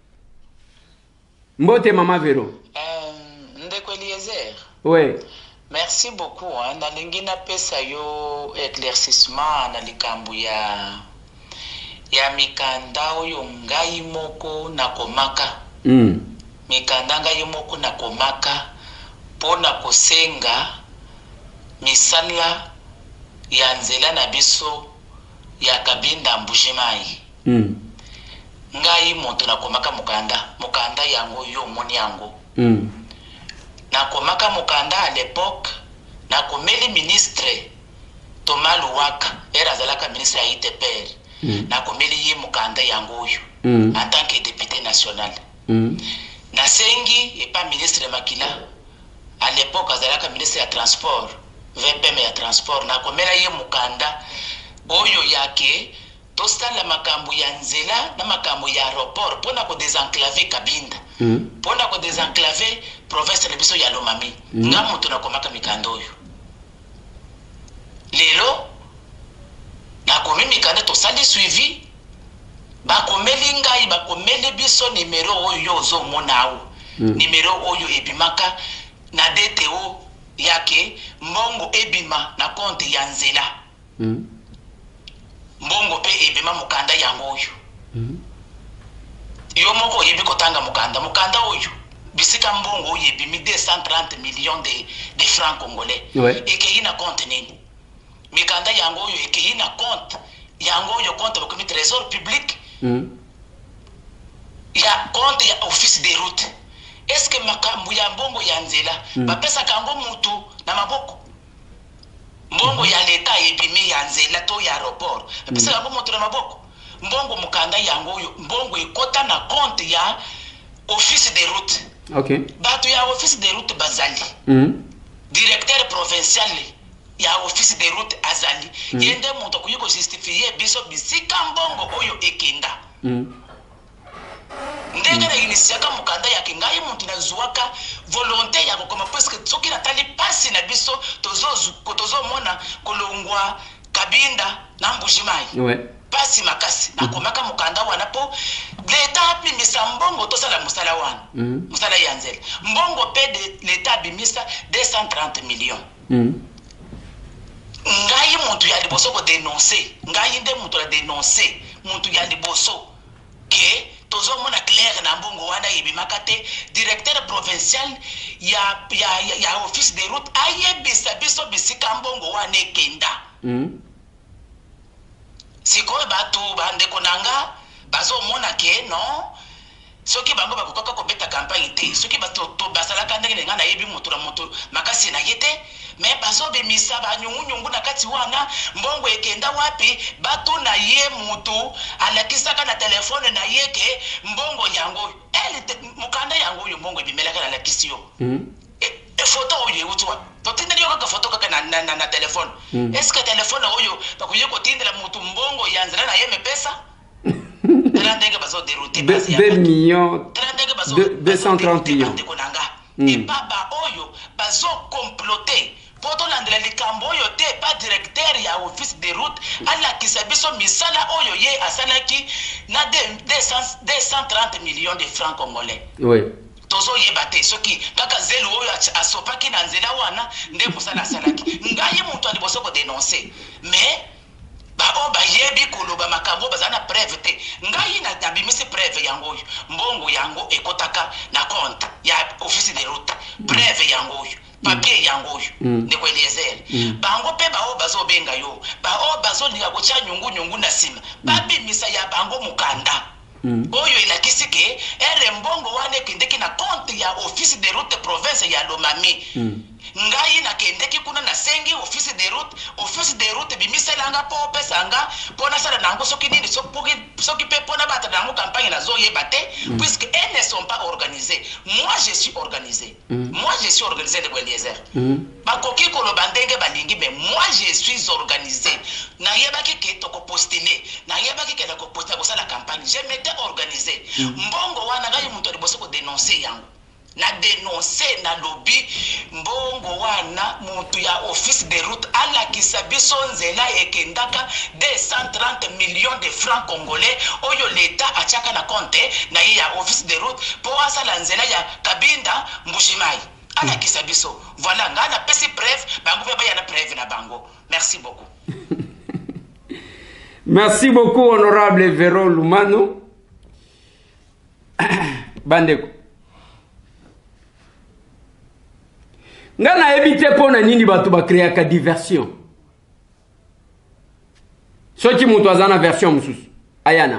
Mbote mama Véro. Ndeko Eliezer. Oui. Merci beaucoup. Nalingi na pesa yo éclaircissement na likambu ya mikanda oyo ngai moko nakomaka. Mikanda ngai moko nakomaka pona kosenga misala ya nzela na biso ya Kabinda Mbujimayi. Ngai moto nakomaka mukanda yango yo moni yango. Nakomaka mukanda à l'époque nakomeli ministre Thomas Luwaka era zalaka ministre ya ITPR. Nakomeli ye mukanda yango yo en tant que député national. Nasengi et pas ministre Makila à l'époque azalaka ministre ya transport VPM ya transport nakomela ye mukanda oyo yake tosala makambo ya nzela na makambo ya aéroport pona ko désenclaver Kabinda pona ko désenclaver province de biso ya Lomami nga mutu nakomaka mikanda oyo lelo nakomi mikanda tosali suivi bakomeli ngai bakomeli biso numero oyo ozomona awo numero oyo ebimaka na DTO yake mbongo ebima na compte ya nzela mbongo pe ebima mukanda yango oyo yo moko yebi kotanga mukanda oyo bisika mbongo oyo ebimi 230 millions de francs congolais ekeyi na compte nini mikanda yango oyo ekeyi na compte yango oyo compte bakomi trésor public ya compte ya office des routes. Est-ce que makambu ya mbongo ya nzela bapesa kango mutu na maboko mbongo ya leta ebimi ya nzela to ya aéroport bapesa kango mutu na maboko mbongo mukanda yango oyo mbongo ekota na compte ya office des routes. Okay. Bato ya office des routes bazali directeur provincial ya office des routes azali yende mutu kuyiko justifier biso bisika mbongo oyo ekenda ndenge na initiaka mukanda yake ngai muntu na zuwaka volonté ya kokoma parce que soki natali pasi na biso tozo mona kolongwa Kabinda na Mbujimayi pasi makasi nakomaka mukanda wana po leta bimisa mbongo tosala musala wana musala ya nzela mbongo pe de leta bimisa 230 millions ngai muntu ya liboso ko dénoncer ngai nde muntu la dénoncer muntu ya liboso ke tozo mona clair na mbongo wana yebimaka te directeur provincial ya office des routes ayebisa biso bisika mbongo wana ekenda sikoyo bato bandeko nanga bazomona ke non soki bango bakokaka kobeta campagne te soki bato basalaka ndenge nga na yebi mutu na mutu makasi na ye te mais bazobimisa banyungu na kati wana mbongo ekenda wapi bato na ye mutu alakisaka na telefone na ye ke mbongo yango mukanda yango oyo mbongo ebimelaka na lakisi yo photo oyo eutwa totindeli yo kaka photo kaka na telefone est-ce que telefone oyo bakuye kotindela mutu mbongo ya nzela na ye mepesa 2 millions 230 millions et baba oyo bazo comploter poto landela likambo oyo te pas directeur ya office des routes alakisa biso misala oyo ye asalaki na 230 millions de francs congolais. Tozo yeba te soki kaka zelo oyo asopaki na nzela wana nde musala asalaki ngai muntu aliboso ko dénoncer mais ba yebi koloba makambo bazana preuve te ngai na bimisi preuve yango oyo mbongo yango ekotaka na compte ya office des routes preuve yango oyo papier yango oyo ndeko Eliezer bango pe bao bazobenga yo bao bazolinga kocha nyungu na sima babimisa ya bango mukanda oyo ilakisi ke mbongo wane kendeki na compte ya office des routes province ya Lomami ngai na kendeki kuna na sengi office des routes bimiselanga po pesanga pona sala nango soki nini soki pe pona bata nango campagne na zo yebate puisque elles ne sont pas organisées. Moi je suis organisé de Eliezer bakoki koloba ndenge balingi mais moi je suis organisé na yebaki ke toko postuler na yebaki ke na ko poster ko sala campagne je m'étais organisé mbongo wana ngai muntu aliboso ko dénoncer yango na dénoncer na lobby mbongo wana muntu ya office des routes alakisa biso nzela ekendaka 230 millions de francs congolais oyo leta achaka na compte na ye ya office des routes po asala nzela ya Kabinda Mbujimayi ala kisabiso voilà ngana pesi preuve bango pe bayana preuve na bango. Merci beaucoup. Merci beaucoup honorable Vero Lumano. Bandeko ngana ebite pona nini batu ba créer ka diversion soki mutu azana version mususu ayana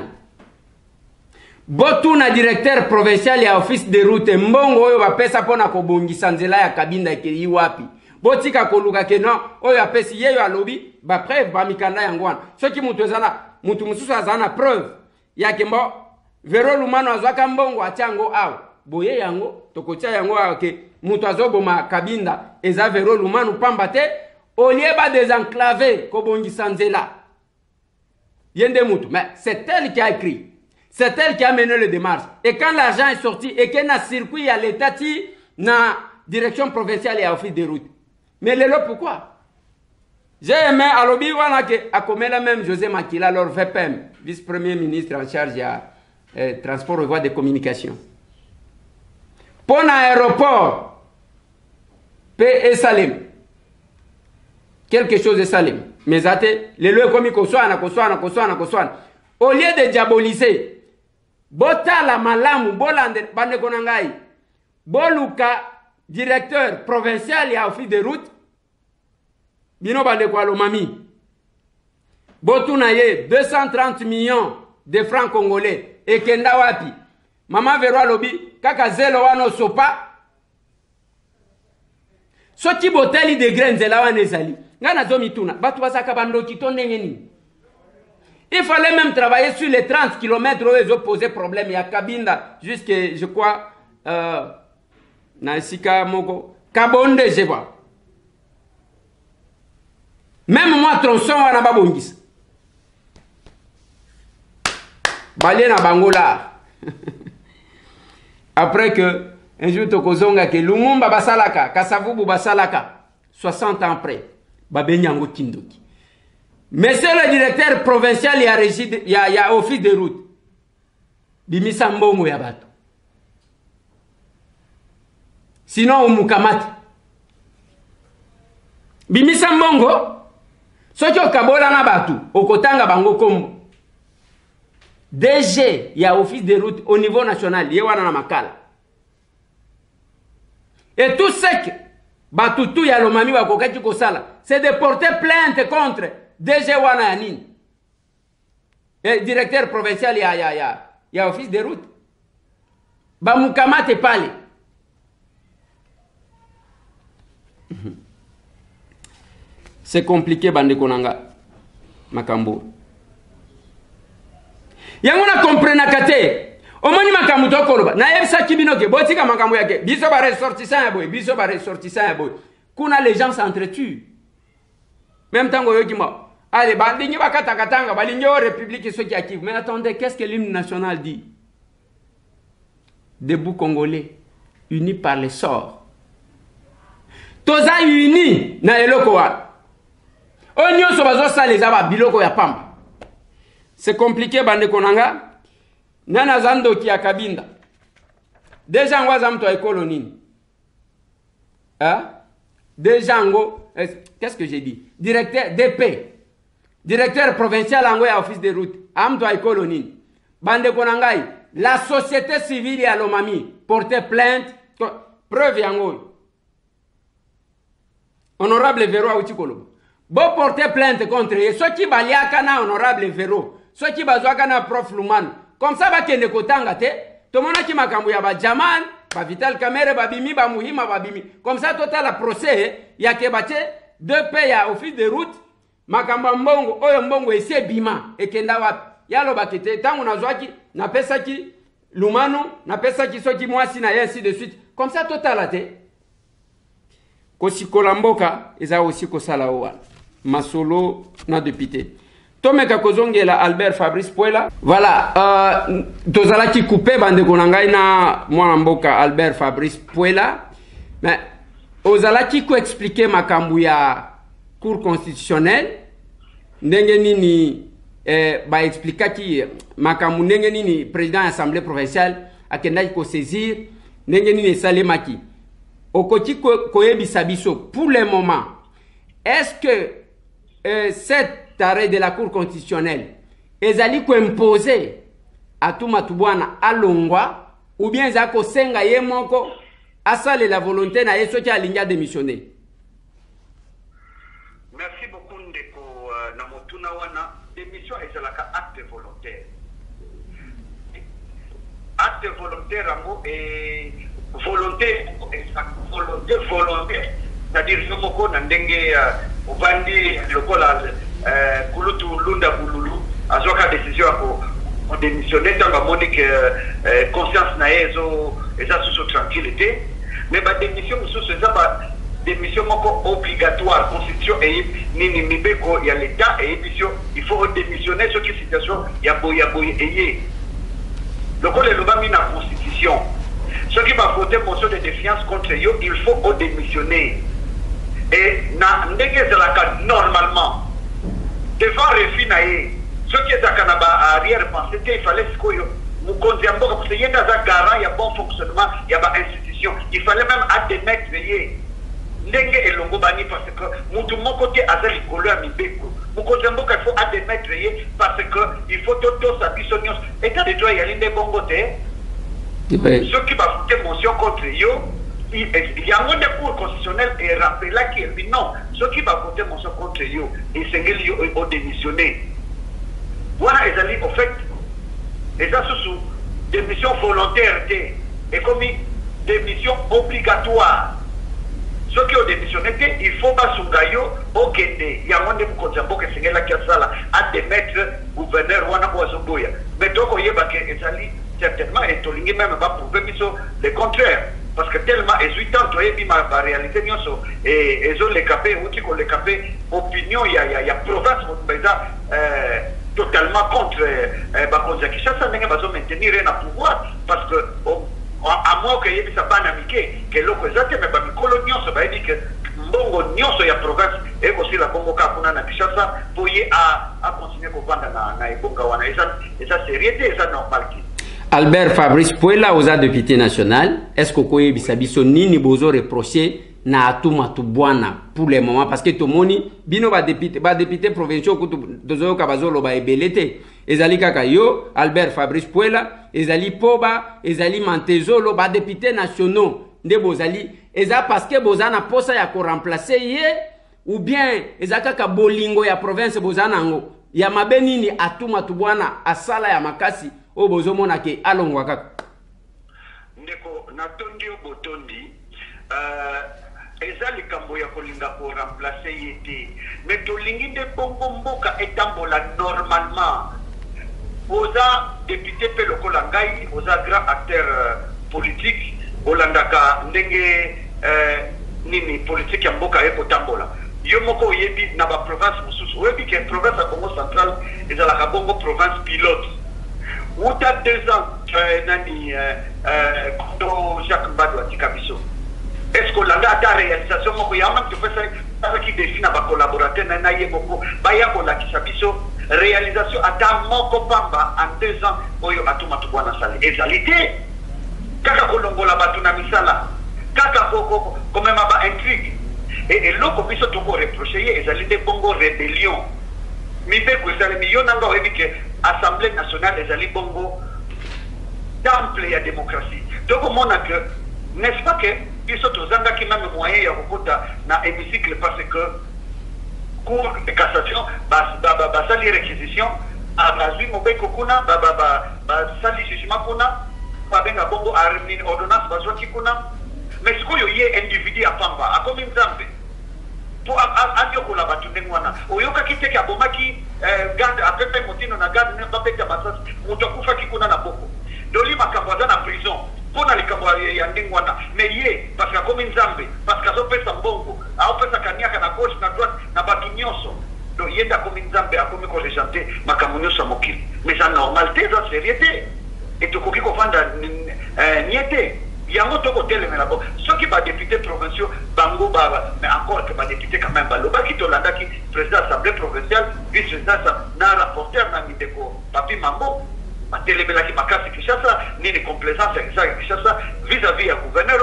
botu na directeur provincial ya office de route mbongo oyo bapesa pona kobongisa nzela ya Kabinda ke yiwapi botika koluka ke non oyo apesi yeyo alobi ba preuve ba mikanda yango wana soki mutu azana mutu mususu azana preuve ya kembo Vero Lumano azwaka mbongo atiango awa boye yango tokotia yango awa ke mutu azoboma Kabinda eza Vero Lumano pamba te olieba désenclavé kobongisa nzela yende mutu mais c'est elle qui a écrit, c'est elle qui a mené le démarche et quand l'argent est sorti et qu'elle a circuit à l'état ti na direction provinciale et à office de route mais lelo pourquoi j'ai aimé alobi wana ke akomela même José Makila leur VPM vice-premier ministre en charge ya transport et voies de communication. Pour l'aéroport, P. Salim. Quelque chose de Salim. Mais athées, les lois comme Koswana. Au lieu de diaboliser, Bota la malamu, Bolande, Bandekonangai, Boluka, directeur provincial et office de route, Bino Bandekwalo Mami. Botunaye, 230 millions de francs congolais. Et kenda wapi mama Vero lobi kaka zelo wano sopa soti boteli de grenze la wana ezali ngana zomi tuna batu basaka bandoki to ndenge nini. Il fallait même travailler sur les 30 km où ils ont posé problème ya Kabinda jusqu'à je crois na sika moko Kabonde je vois même moi tronçon wana babongisa Balé na Bangola. Après que un jour tokozonga ke Lumumba basalaka, Kasavubu basalaka, 60 ans après, babenyango kindoki. Monsieur le directeur provincial ya régie ya office de route. Bimisa mbongo ya bato. Sinon umukamati. Bimisa mbongo soki okabola na batu okotanga bango kombo. DG, il y a office de route au niveau national, il y a Makala. Et tout ce que Batutu ya Lomami wa kokati kosala, c'est de porter plainte contre DG wana yanin. Et directeur provincial il y a office de route. Bamukamate pale. C'est compliqué bande konanga makambo. Yango na comprena kate omoni makamu to koloba na yebisa kibinoke botika makamu yake biso ba ressortissant ya boy kuna les gens s'entretuent même temps yo kimo allez balingi bakata katanga balingi au république ceux qui active mais attendez qu'est-ce que l'hymne national dit? Debout congolais unis par les sorts toza unis na eloko wa onyo so bazo sala za ba biloko ya pamba. C'est compliqué, bande konanga. Nana zando ki ya Kabinda. Déjà ngwa zamto ekolo nini. Hein? Déjà ngo, qu'est-ce que j'ai dit? Directeur DP. Directeur provincial ango ya office de route. Amto ekolo nini. Bande konangai. La société civile ya Lomami porter plainte. Preuve yango. Honorable Vero Autikolo. Bo porter plainte contre ye. So ki baliaka na honorable Vero. Ceux qui bazwaka na prof Lumano comme ça bakende kotanga te tomona ki makambo ya ba Jaman ba Vital Kamerhe babimi ba Muhima babimi comme ça total la procès ya ke bache deux pays ya office de route makambo mbongo oyo mbongo ese bima ekenda wapi yalo bakete tangu nazwaki na pesa ki Lumano na pesa ki soki mwasi na ainsi de suite comme ça total la te kosikola mboka eza aussi kosala wana masolo na député. Tomeka kozongela Albert Fabrice Puela. Voilà, tozala ki coupé bande konangai na mwana mboka Albert Fabrice Puela. Mais ozala ki ko expliquer makambu ya cour constitutionnelle ndenge nini ba expliquer ki makambu ndenge nini président de l'Assemblée provinciale akenda ko saisir ndenge nini salemaki. okoti koyebisa biso pour le moment, est-ce que cet arrêt de la Cour constitutionnelle ezali ko imposer Atuma Tubwana alongwa ou bien ezako senga ye moko asale la volonté na yeso ki alinga démissionner? Merci beaucoup ndeko na motuna wana démission ezalaka acte volontaire. Acte volontaire rango et volonté volontaire, c'est-à-dire yo moko na ndenge obandi lokola kulutu lunda bululu azoka décision ko démissionner dans la monique conscience na ezo eza sous tranquillité, mais ba démission sous ça ba démission moko obligatoire constitution et nini mibeko ya l'état et il faut démissionner sur qui situation ya boya et donc le lobami na constitution ceux qui va voter motion de défiance contre eux, il faut démissionner et na ndenge zelaka normalement devant refus na ceux qui est à Canada arrière pensée il fallait ce que mukonzi amboka parce que yenda za garant ya bon fonctionnement ya ba institution, il fallait même admettre veiller ndenge elongo bani parce que mutu moko te azali kolo ya mibeko mukonzi amboka il faut admettre veiller parce que il faut toto sa bisonios état de droit ya linde bongo te ceux qui va voter motion contre yo il y a un cours constitutionnel et rappelé qu'il non ceux qui va voter motion contre yo et sengeli yo au démissionner voilà ezali au fait et ça sous démission volontaire et comme démission obligatoire ceux qui ont démissionné il faut pas sungayo okende il y a un de mukonzambo que sengela kiasala à démettre gouverneur wana kwa zoboya mais donc oyeba que ezali certainement et tolingi même pas prouver le contraire parce que tellement et 8 ans toi et ma réalité nyonso et ils ont les capé ou tiko les capé opinion il y a province totalement contre Bakonza Kinshasa n'enga bazo maintenir un pouvoir parce que à moins que yebi sa banamike que loko ezate mais ba mikolo nyonso ba dit que mbongo nyonso ya province et aussi la Congo ka kuna na Kinshasa pour y à continuer ko vendre na ebonga wana et ça sérieux et ça normal. Albert Fabrice Puela oza député national, est-ce que koye bisabiso nini bozo reprocher na Atuma Tubwana pour le moment parce que to moni bino ba député provinciaux ko dozo ka bazolo ba ebelete ezali kaka yo Albert Fabrice Puela ezali Poba ezali Mantezolo ba député nationaux nde bozali eza parce que bozana posa ya ko remplacer ye ou bien ezaka ka bolingo ya province bozana ngo ya mabeni ni Atuma Tubwana asala ya makasi o bozo mona ke alongwa kaka ndeko na tondi o botondi ezali kambo ya kolinga ko remplacer yete mais to lingi de bongo mboka etambola normalement oza député pe lokola ngai oza grand acteur politique olandaka ndenge nini politique ya mboka eko tambola yo moko yebi na ba province mususu webi ke province ya Congo central ezala bongo province pilote ou t'as 2 ans nani Kondo Jacques Mbado atikabiso est-ce que la réalisation moko ya même tu fais ça qui définit ba collaborateur na ye moko ba ya ko la kisabiso réalisation ata moko pamba en 2 ans oyo Atuma Tubwana sali ezalité kaka kolongola batu na misala kaka koko comme même ba intrigue et loko biso to ko reprocher ezalité bongo rébellion mi be ko sali million nanga oyebi ke Assemblée nationale ezali bongo temple ya démocratie donc on a que n'est-ce pas que biso tozanga ki même moyen ya kokota na hémicycle parce que cour de cassation sali réquisition abazwi mobeko kuna sali jugement kuna babenga bongo armine ordonnance bazwaki kuna mais sikoyo ye individu apamba akomi nzambe pour adiokola batu ndenge wana oyokaki teke abomaki garde apepe motino na garde ne babeta masasi moto akufaki kuna na boko doli makambo aza na prison mpona likambo ya ndenge wana mais ye parce que akomi nzambe parce que azopesa mbongo aopesa kaniaka na gauche na droite na bato nyonso donc ye nde akomi nzambe akomi koregente makambo nyonso ya mokili mais eza normal te eza serie te e tokoki kovanda nie te yango tokotelemela bo soki badéputé provinciaux bango mais encore que badéputé quand même balobaki tolandaki président assemblée provinciale vice-président na rapporteur na mindeko papi mambo batelebelaki makasi Kinshasa nini complaisance ya Kinshasa vis-à-vis ya gouverneur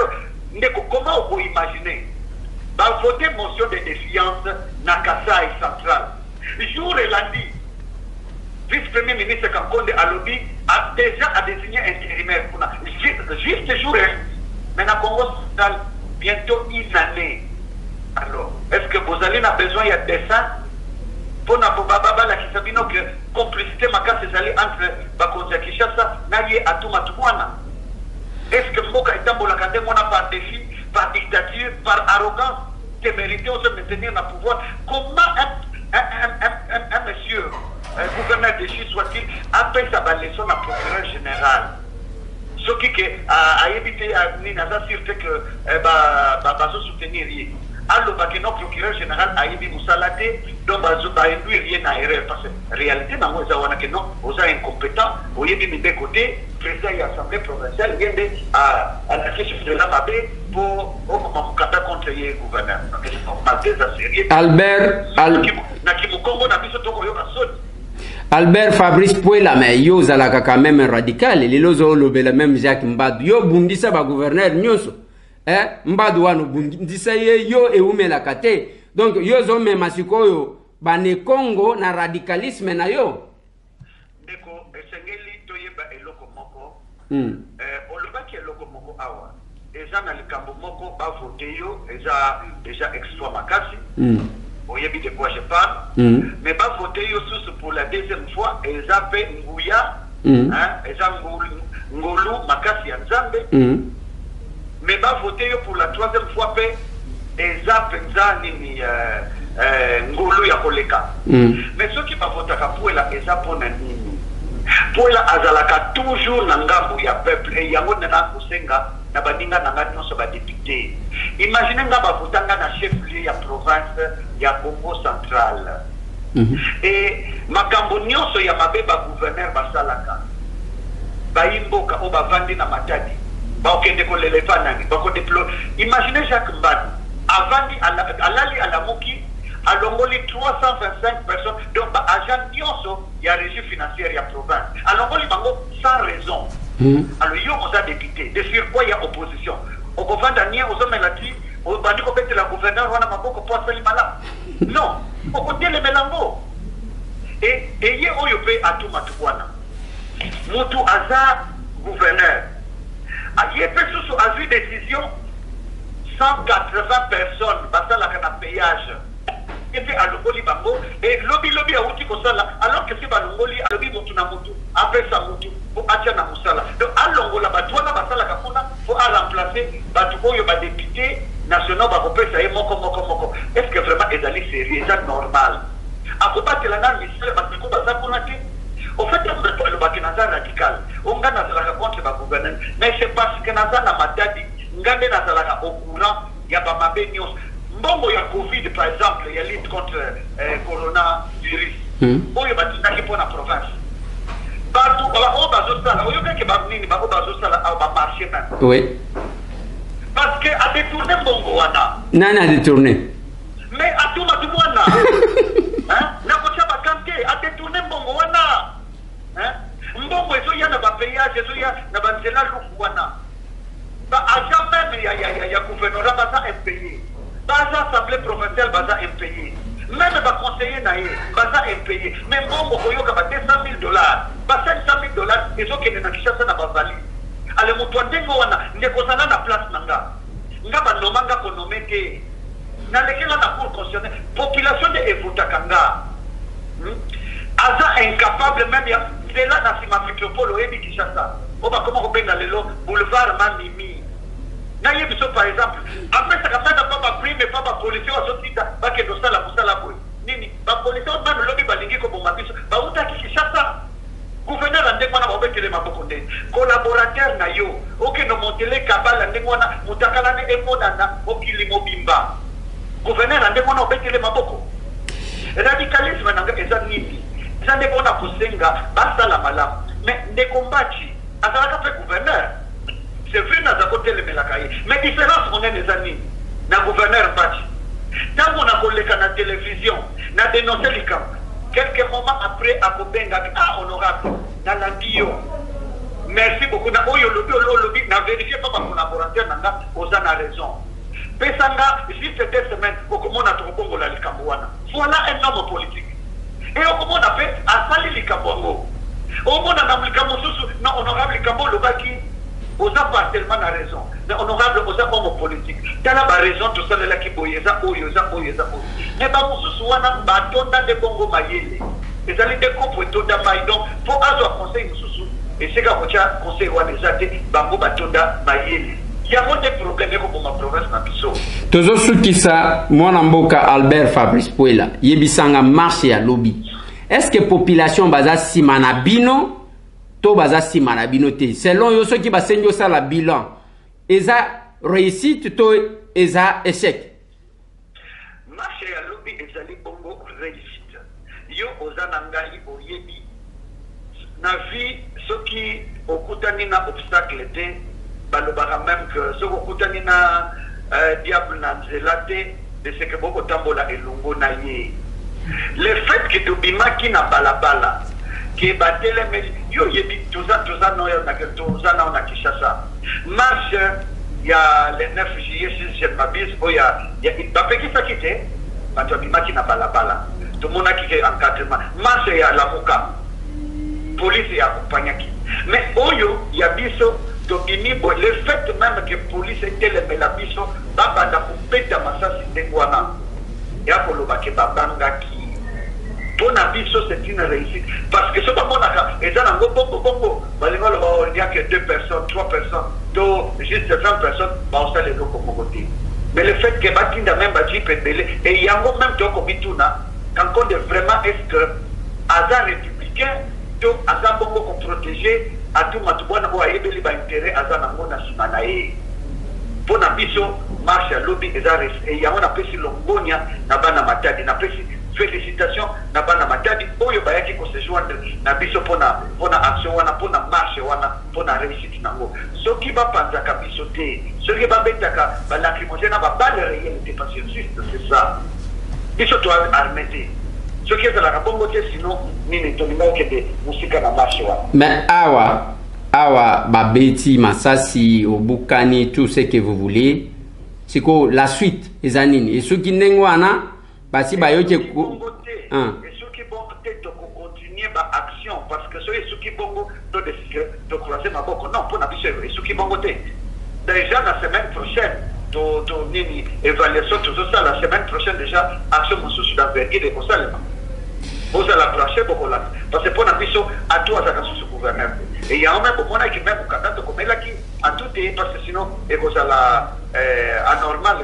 Comment on peut imaginer voter motion de défiance dans Kasaï central. Jour et lundi, vice-premier ministre Kankonde Alobi a déjà désigné intérimaire. Juste jour et mais dans Congo central, bientôt une année. Alors, est-ce que vous allez avoir besoin de dessin pour la complicité entre Bakonzi Kinshasa et Atumatouana? Est-ce que Mboka est par défi, par dictature, par arrogance, témérité de se maintenir dans le pouvoir? Comment un monsieur, un gouverneur de Chine soit-il, appelle sa leçon à procureur général? Ce qui a évité à Ninaza sur fait que va soutenir. Alors, le procureur général a évité Moussalate, donc lui rien à erreur. Parce que la réalité, non, vous êtes incompétent, vous êtes mis de côté, président de l'Assemblée provinciale vient à la question de la Mabé pour contre le gouverneur. Albert Fabrice Pouela, mais yo zalaka quand même radical, il lozo lobela même Jacques Mbadou, yo bundisa ba gouverneur nyoso. Mbadou wano bundisa yo e umela kate. Donc yo zo me masikoyo bane Congo na radicalisme na yo. Ndeko esengeli toyeba eloko moko. Olobaki eloko moko awa. Eza na likambo moko ba voter yo, déjà exploit makasi. Oyebi de quoi je parle. Mais pas voter pour la deuxième fois, et ça fait Ngouya, et ça Ngolu, Makasi et Nzambe. Mais pas voter pour la troisième fois, et ça fait Ngolu Yakoleka. Mais ceux qui ne votent pas pour la, et ça pour Nanini. Pour la Azalaka, toujours Nangambo, il y a peuple, et il y a un Kusenga. Imaginez nga votanga na chef-lieu ya province ya Congo central. Et makambo nyonso ya mabeba gouverneur basalaka. Baimboka o bavandi na matadi. Ba okende ko lelefa nani, ba ko déployer. Imaginez Jacques Mbadou avandi alali alamuki alongoli 325 personnes donc ba agent nyonso ya régie financière ya province. Alongoli bango sans raison. Alors, il y a des députés. De sur quoi il y a opposition. Au gouvernement, il y a des au bandit qui la gouverneur, on a beaucoup pour faire les malades. Non, au côté les mélango. Et il y a à tout Matouana. Moutou Aza, gouverneur. Il y a une décision 180 personnes, parce que la péage. Et puis à l'Ongoli Bango, et lobby a outil comme ça, alors que c'est Balongoli, à l'Obi Moutuna Moutou, après ça Moutou, pour Adjana Moussala. Donc à l'Ongola, Batouana Basala Kapuna, pour remplacer Batouko, ba député national, Bakopé, ça est moko. Est-ce que vraiment est allé sérieux, c'est normal? À quoi battre la nana, Michel, Batouko, Basakunati? Au fait, le Bakinaza radical, on gagne la contre le gouvernement, mais c'est parce que Nazana Matadi, Ngande Nazala au courant, il y a pas ma bénios. Bon, il y a Covid, par exemple, il y a lutte contre coronavirus. Bon, il y a des pour la province. Partout, oui. Parce qu'à détourner Bongoana. Non, à détourner. Mais à tout Matouana. N'a pas canté, à détourner Bongoana. Mbongo, il y a un payage, il y a un zénal Louana. À jamais, il y a un gouvernement qui a impayé. Baza assemblée provinciale, baza impayé. Même les conseillers naïe, baza impayé. Même bon, il y a $200,000. Bah $500,000, ils ont qu'ils n'ont pas na bazali. Ale mutuande ngwana, nekosana na place nanga. Ngaba nomanga konomeke. Na lekela na cour constitutionnelle, population de Evuta Kanga. Aza incapable même ya zela na sima métropole ebi Kinshasa. Oba comment obenga lelo boulevard Mamimi. Par exemple, après ça, quand on n'a pas pris, mais pas ma policier, on a sorti que nous sommes la boue. Nini, ma policier, on a lobby balingi comme on m'a dit, bah, on a qui chassa. Gouverneur, on a demandé à m'obéir les mabokonde. Collaborateur, na yo, ok, nous montons les cabales, on a demandé, mutakalane et monana, ok, les mobimba. Gouverneur, on a demandé à m'obéir les maboko. Radicalisme, on a des nini. Ça n'est pas pour Senga, basta la malam. Mais des combats, à ça, on a fait gouverneur. C'est vrai, dans côté le Melakaye. Mais différence, on est les amis. Dans le gouverneur Bachi. Tant qu'on a collé à la télévision, on a dénoncé les camps. Quelques moments après, à Kobenga, honorable, dans l'Andio. Merci beaucoup. On a vérifié pas ma collaborateur, on a raison. Pesanga, juste 2 semaines, au comment on a trouvé la Likambouana. Voilà un homme politique. Et au comment on a fait à Sali Likambouango. Au moment où on a non, honorable Likambo, le gars qui, on n'a pas tellement la raison. Mais honorable, on a homme politique. T'as la raison, tout ça, là, qui boyeza, oyoza. Mais bah, on se souvient, batonda de bongo maïle. Et ça, les découpes, tout d'un maïdon, pour avoir conseil, nous et c'est quand on a conseil, on a déjà dit, bango batonda maïle. Il y a des problèmes comme ma province na biso. Tozo sukisa mwana mboka Albert Fabrice Puela yebisanga marche ya lobby. Est-ce que population baza simana bino to baza simana bino te? Selon yo soki basenyo ça la bilan. Eza réussite to eza échec. Marche ya lobby ezali bongo réussite. Yo ozana ngai oyebi na vie soki okutani na obstacle te. Balobara même que ce que na diable na zelate de ce que beaucoup tambola elongo na ye. Le fait que tu bimaki na balabala que batele me yo yebi toza no na que toza na Kinshasa. Marche ya le 9 juillet 6 mabis o ya bapeki sakite bato bimaki na balabala. Tout le monde a qui encadrement. Marche ya la muka. Police ya accompagnaki. Mais oyo ya biso le fait même que la police était le Melabiso, Baba n'a coupé ta massacre de Guana. Et à Kolobake Babanga qui. Ton abisso, c'est une réussite. Parce que ce moment là, et ça n'a pas il n'y a que 2 personnes, 3 personnes, donc juste 20 personnes, on sait les autres comme côté. Mais le fait que Batinda même Badji Pembele, et il y a même temps comme Ituna, quand on est vraiment est-ce que Azar républicain, donc Azar beaucoup protégé. À tout matouana ou à yébeli ba intérêt à zana mona simanae. Pour na biso marche à lobby et ya on appelle si longonia na bana matadi na pesi félicitations na bana matadi oyo ba yaki ko se joindre na biso pona action wana pona marche wana pona réussite nango. Soki ba panzaka biso te, soki ba betaka ba lacrymogène ba balle réalité parce que juste c'est ça. Biso to armé. Ce qui est de la rabongote, sinon, ni ne tolinga que de musique na marche. Mais awa, babeti, masasi, obukani, tout ce que vous voulez. C'est que la suite, les années. Et ceux qui n'ont pas, bah si bah yo qui. Et ceux qui vont peut-être continuer ma action parce que ceux qui vont de croiser ma boque, non, pour n'abuser. Et ceux qui vont voter. Déjà la semaine prochaine. Nini évaluation tout ça la semaine prochaine déjà action sous d'envergure de Kosalema. Vous allez approcher beaucoup là parce que pour la mission à toi ça sous gouverneur et il y a même beaucoup qui même au candidat comme là qui à tout est parce que sinon et vous allez anormal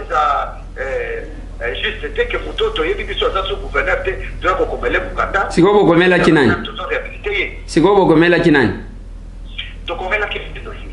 ça juste dès que vous tout y est sur ça sous gouverneur tu dois comme le candidat c'est quoi vous là qui nani c'est quoi vous là qui nani donc on là qui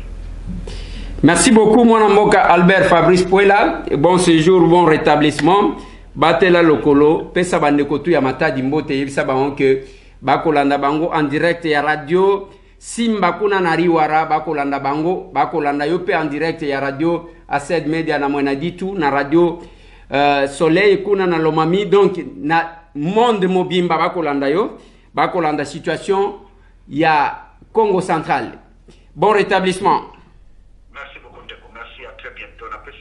merci beaucoup, mon Moka Albert Fabrice Puela. Bon séjour, bon rétablissement. Batela Lokolo, Pesa Bandekotu Yamata Dimbote, Yebisa Bango que Bakolanda Bango en direct ya radio. Simba Kuna Nariwara, Bakolanda Bango, Bakolanda Yope en direct ya radio. Ased Media na Mwena Ditu, na radio Soleil Kuna na Lomami. Donc, na monde Mobimba Bakolanda Yo, Bakolanda situation ya Congo central. Bon rétablissement. Merci beaucoup, merci, à très bientôt.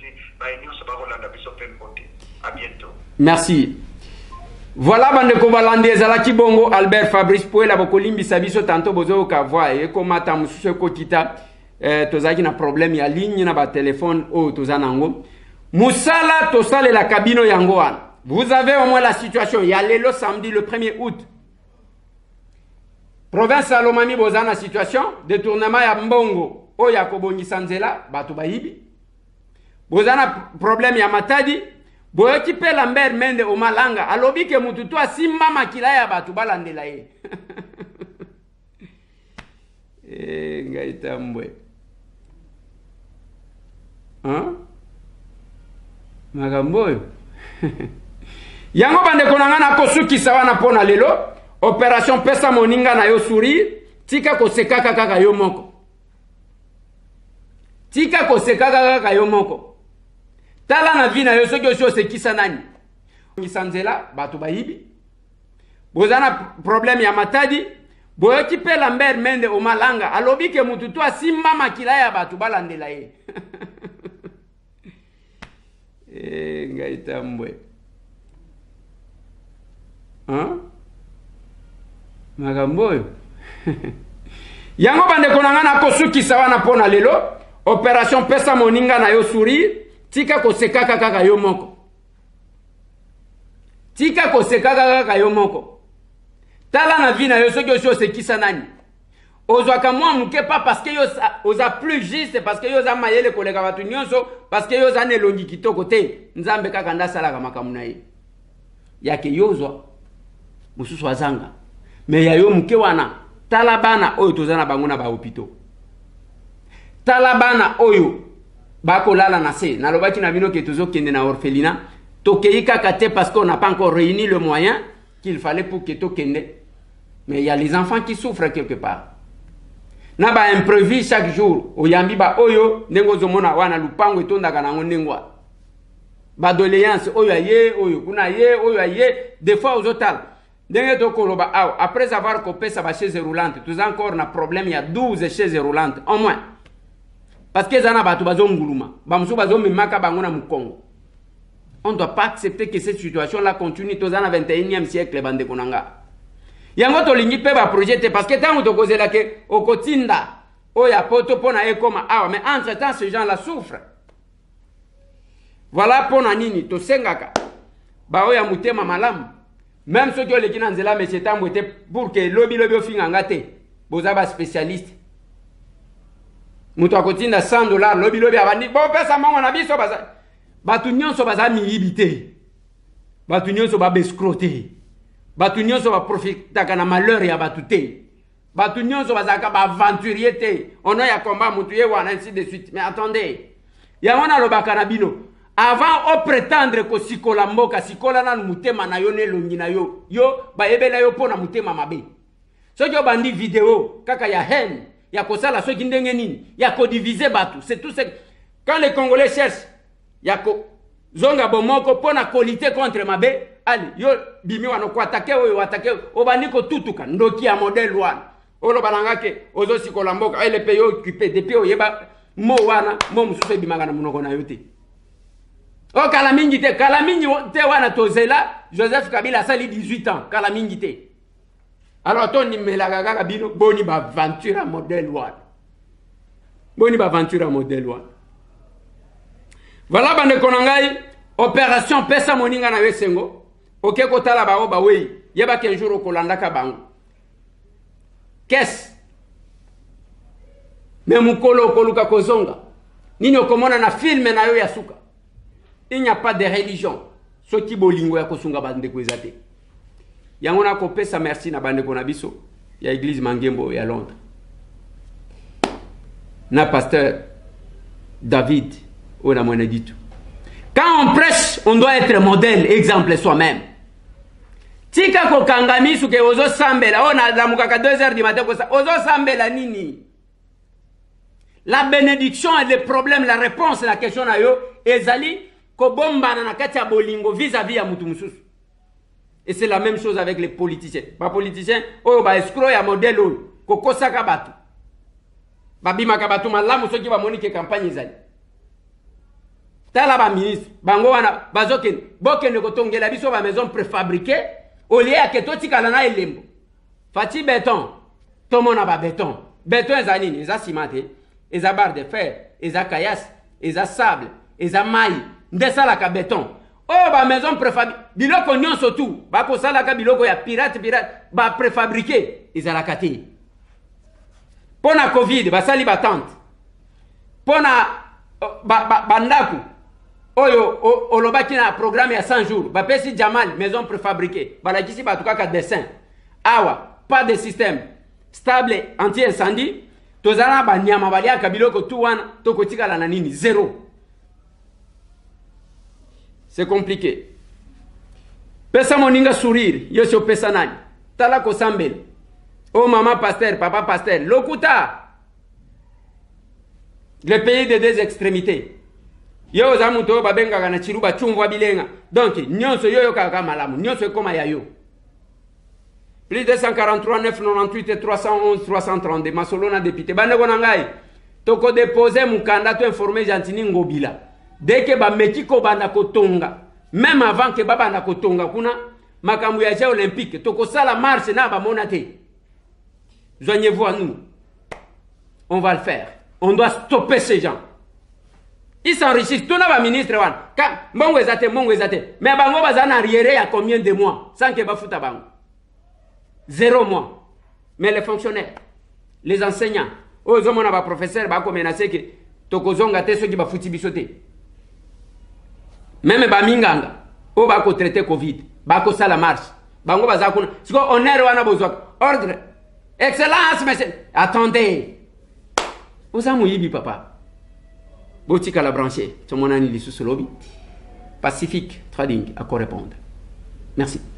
À bientôt. Merci. Voilà, Bandeko Balande, Zalaki Bongo, Albert Fabrice Puela, Bokolimbi Sabiso, tanto Bozo Kavoa, et comme Matam Kotita, Tozaki na problème, ya ligne na ba téléphone, oh, Tozanango. Moussala, Tosale la cabine Yangoan. Vous avez au moins la situation, il y a l'élo samedi le 1er août. Province Salomami Bozana situation, détournement ya Mbongo. O ya kobongi sanzela batu bayibi bozana problème ya matadi boyo kipe Lambert Mende o malanga alobi ke mutu to asimba makila ya batu balandela ye ngaita mbwe magamboyo yango bande konanga na kosukisa wana pona lelo opération pesa moninga na yo suri tika kosekaka kaka yo moko tika kosekaka kaka yo moko tala na vina yo soki osi osekisa nani ngisanzela batu bayibi bozana problème ya matadi boyoki pe Lambert Mende o malanga alobi ke mutu to asimba makila ya batu balandela ye ngai tambwe hein makambo oyo yango bandeko na nga nakosukisa wana mpona lelo opération pesa moninga na yo sourire tika kosekaka kaka yo moko tika kosekaka kaka yo moko tala na vie na yo soki osi osekisa nani ozwaka mwa muke pa parce que yo oza plus juste parce que yo oza mayele koleka bato nyonso parce que yo oza na elongi kitoko te nzambe kaka nde asalaka makambo na ye yake yo ozwa mosusu azanga me ya yo muke wana tala bana oyo toza na bango na bahopito tala bana oyo bakolala na se nalobaki na bino ke tozokende na orphelinat tokei kaka te parce qu'on n'a pas encore réuni le moyen qu'il fallait pour que tokende mais il y a les enfants qui souffrent quelque part na ba imprévu chaque jour oyambi ba oyo ndengo zomona wana lupango etondaka nango ndengwa ba doléance oyo aye oyo kuna ye oyo aye des fois ozotala ndenge tokoloba aw après avoir copé sa chaise roulante tous encore na problème il y a 12 chaises roulantes au moins parce que zana batu bazonguluma bamusu bazomemaka bango na mukongo. On ne doit pas accepter que cette situation là continue tous en 21e siècle bande konanga yango tolingi pe ba projet parce que tant to kozela ke okotinda oya poto pona ekoma awa mais entre temps ces gens là souffrent. Voilà pona nini to sengaka ba oya mutema malamu même ceux qui ont les nzela mais c'est tambwete pour que lobby ofinga ngate boza ba spécialiste muto akotinda $100 lobby abandi bo pesa mongo na biso baza batu nyonso baza miyibite batu nyonso ba bescroter batu nyonso ba profitaka na malheur ya batu te batu nyonso bazaka ba aventurier te ono ya combat mutu ye wana ainsi de suite mais attendez ya wana lobaka na bino avant o prétendre ko sikola mboka sikola na mutema na yo ne longi na yo yo ba ebela yo pona mutema mabe soki obandi vidéo kaka ya haine ya kosala soki ndenge nini ya ko diviser batu c'est tout ce quand les Congolais cherchent ya ko zonga bomoko pona kolite contre mabe ali yo bimi wana ko attaquer oyo attaquer obandi ko tutuka ndoki ya modèle wana olo balanga ke ozo sikola mboka ele pe yo occupé depuis oyeba mo wana mo mususu bimanga na munoko na yote o kala mingi te wana tozela Joseph Kabila sali 18 ans kala mingi te alors ton nimela kaka bino boni ba aventure modèle wana boni ba aventure modèle wana. Voilà bande konangai opération pesa moninga na wesengo oke kotala bao ba wei yeba ke jour okolanda ka bango qu'est-ce mais mukolo koluka kozonga nini okomona na film na yo ya suka il n'y a pas de religion soki bolingo ya kosunga bande ko ezate yango na ko pesa merci na bande kona biso ya église Mangembo ya Londres na pasteur David. Quand on prêche, on doit être modèle, exemple soi-même. Tika ko kangami suke ozo sambela, on a la mukaka 2h du matin kosa, ozo sambela nini. La bénédiction et le problème, la réponse à la question na yo, ezali ko bomba na kati ya bolingo vis-à-vis ya mutu mususu. Et c'est la même chose avec les politiciens. Ba politiciens, oyo ba escroc ya modèle oyo, ko kosaka batu. Ba bimaka batu malamu soki ba monike campagne ezali. Tala ba ministre bango wana bazoken bokende kotongela biso ba maison préfabriquée au lieu ya ketoti kala na elembo fati béton tomona ba béton eza nini eza cimate eza barre de fer eza caillasse eza sable eza mai ndesala ka béton oh ba maison préfabriquée biloko nyonso tout ba ko sala ka biloko ya pirate ba préfabriqué ezala kati pona covid ba sali ba tente pona bandaku oyo olobaki na programme ya 100 jours ba pesi Jamal maison préfabriquée balakisi ba tukaka dessin awa pas de système stable anti-incendie tozana ba nyama baliaka biloko tu wana tokotikala na nini zéro. C'est compliqué. Pesa moninga sourire yosio pesa nani tala ko sambel oh maman pasteur papa pasteur lokuta le pays des deux extrémités. Yo zamuto babenga kana chiruba chumva bilenga. Donc nyonso yoyo kaka malamu, nyonso koma ya yo. Plus de 143 998 et 311 332 masolona député. Bande konangai. Toko déposer mukanda to informer Gentini Ngobila. dès que bameki ko banda kotonga même avant que baba na kotonga kuna makambo ya jeux olympique tokosala marche na bamona te. Joignez-vous à nous. On va le faire. On doit stopper ces gens. Ils s'enrichissent. Tout le ministre, bongo ezate. Mais bango bazan arrière il y a combien de mois sans que bafuta bango? 0 mois. Mais les fonctionnaires, les enseignants, aux hommes on a professeur ba ko menacer que tokozonga te ceux qui bafuti bisoté. Même ba minganga, o ba ko traiter Covid, ba ko sala marche. Bango bazakuna. Siko honneur wana bozok. Ordre. Excellence, monsieur. Attendez. Vous avez papa. Boutique à la branchée. Tout le monde a dit sous ce lobby. Pacifique Trading à quoi répondre. Merci.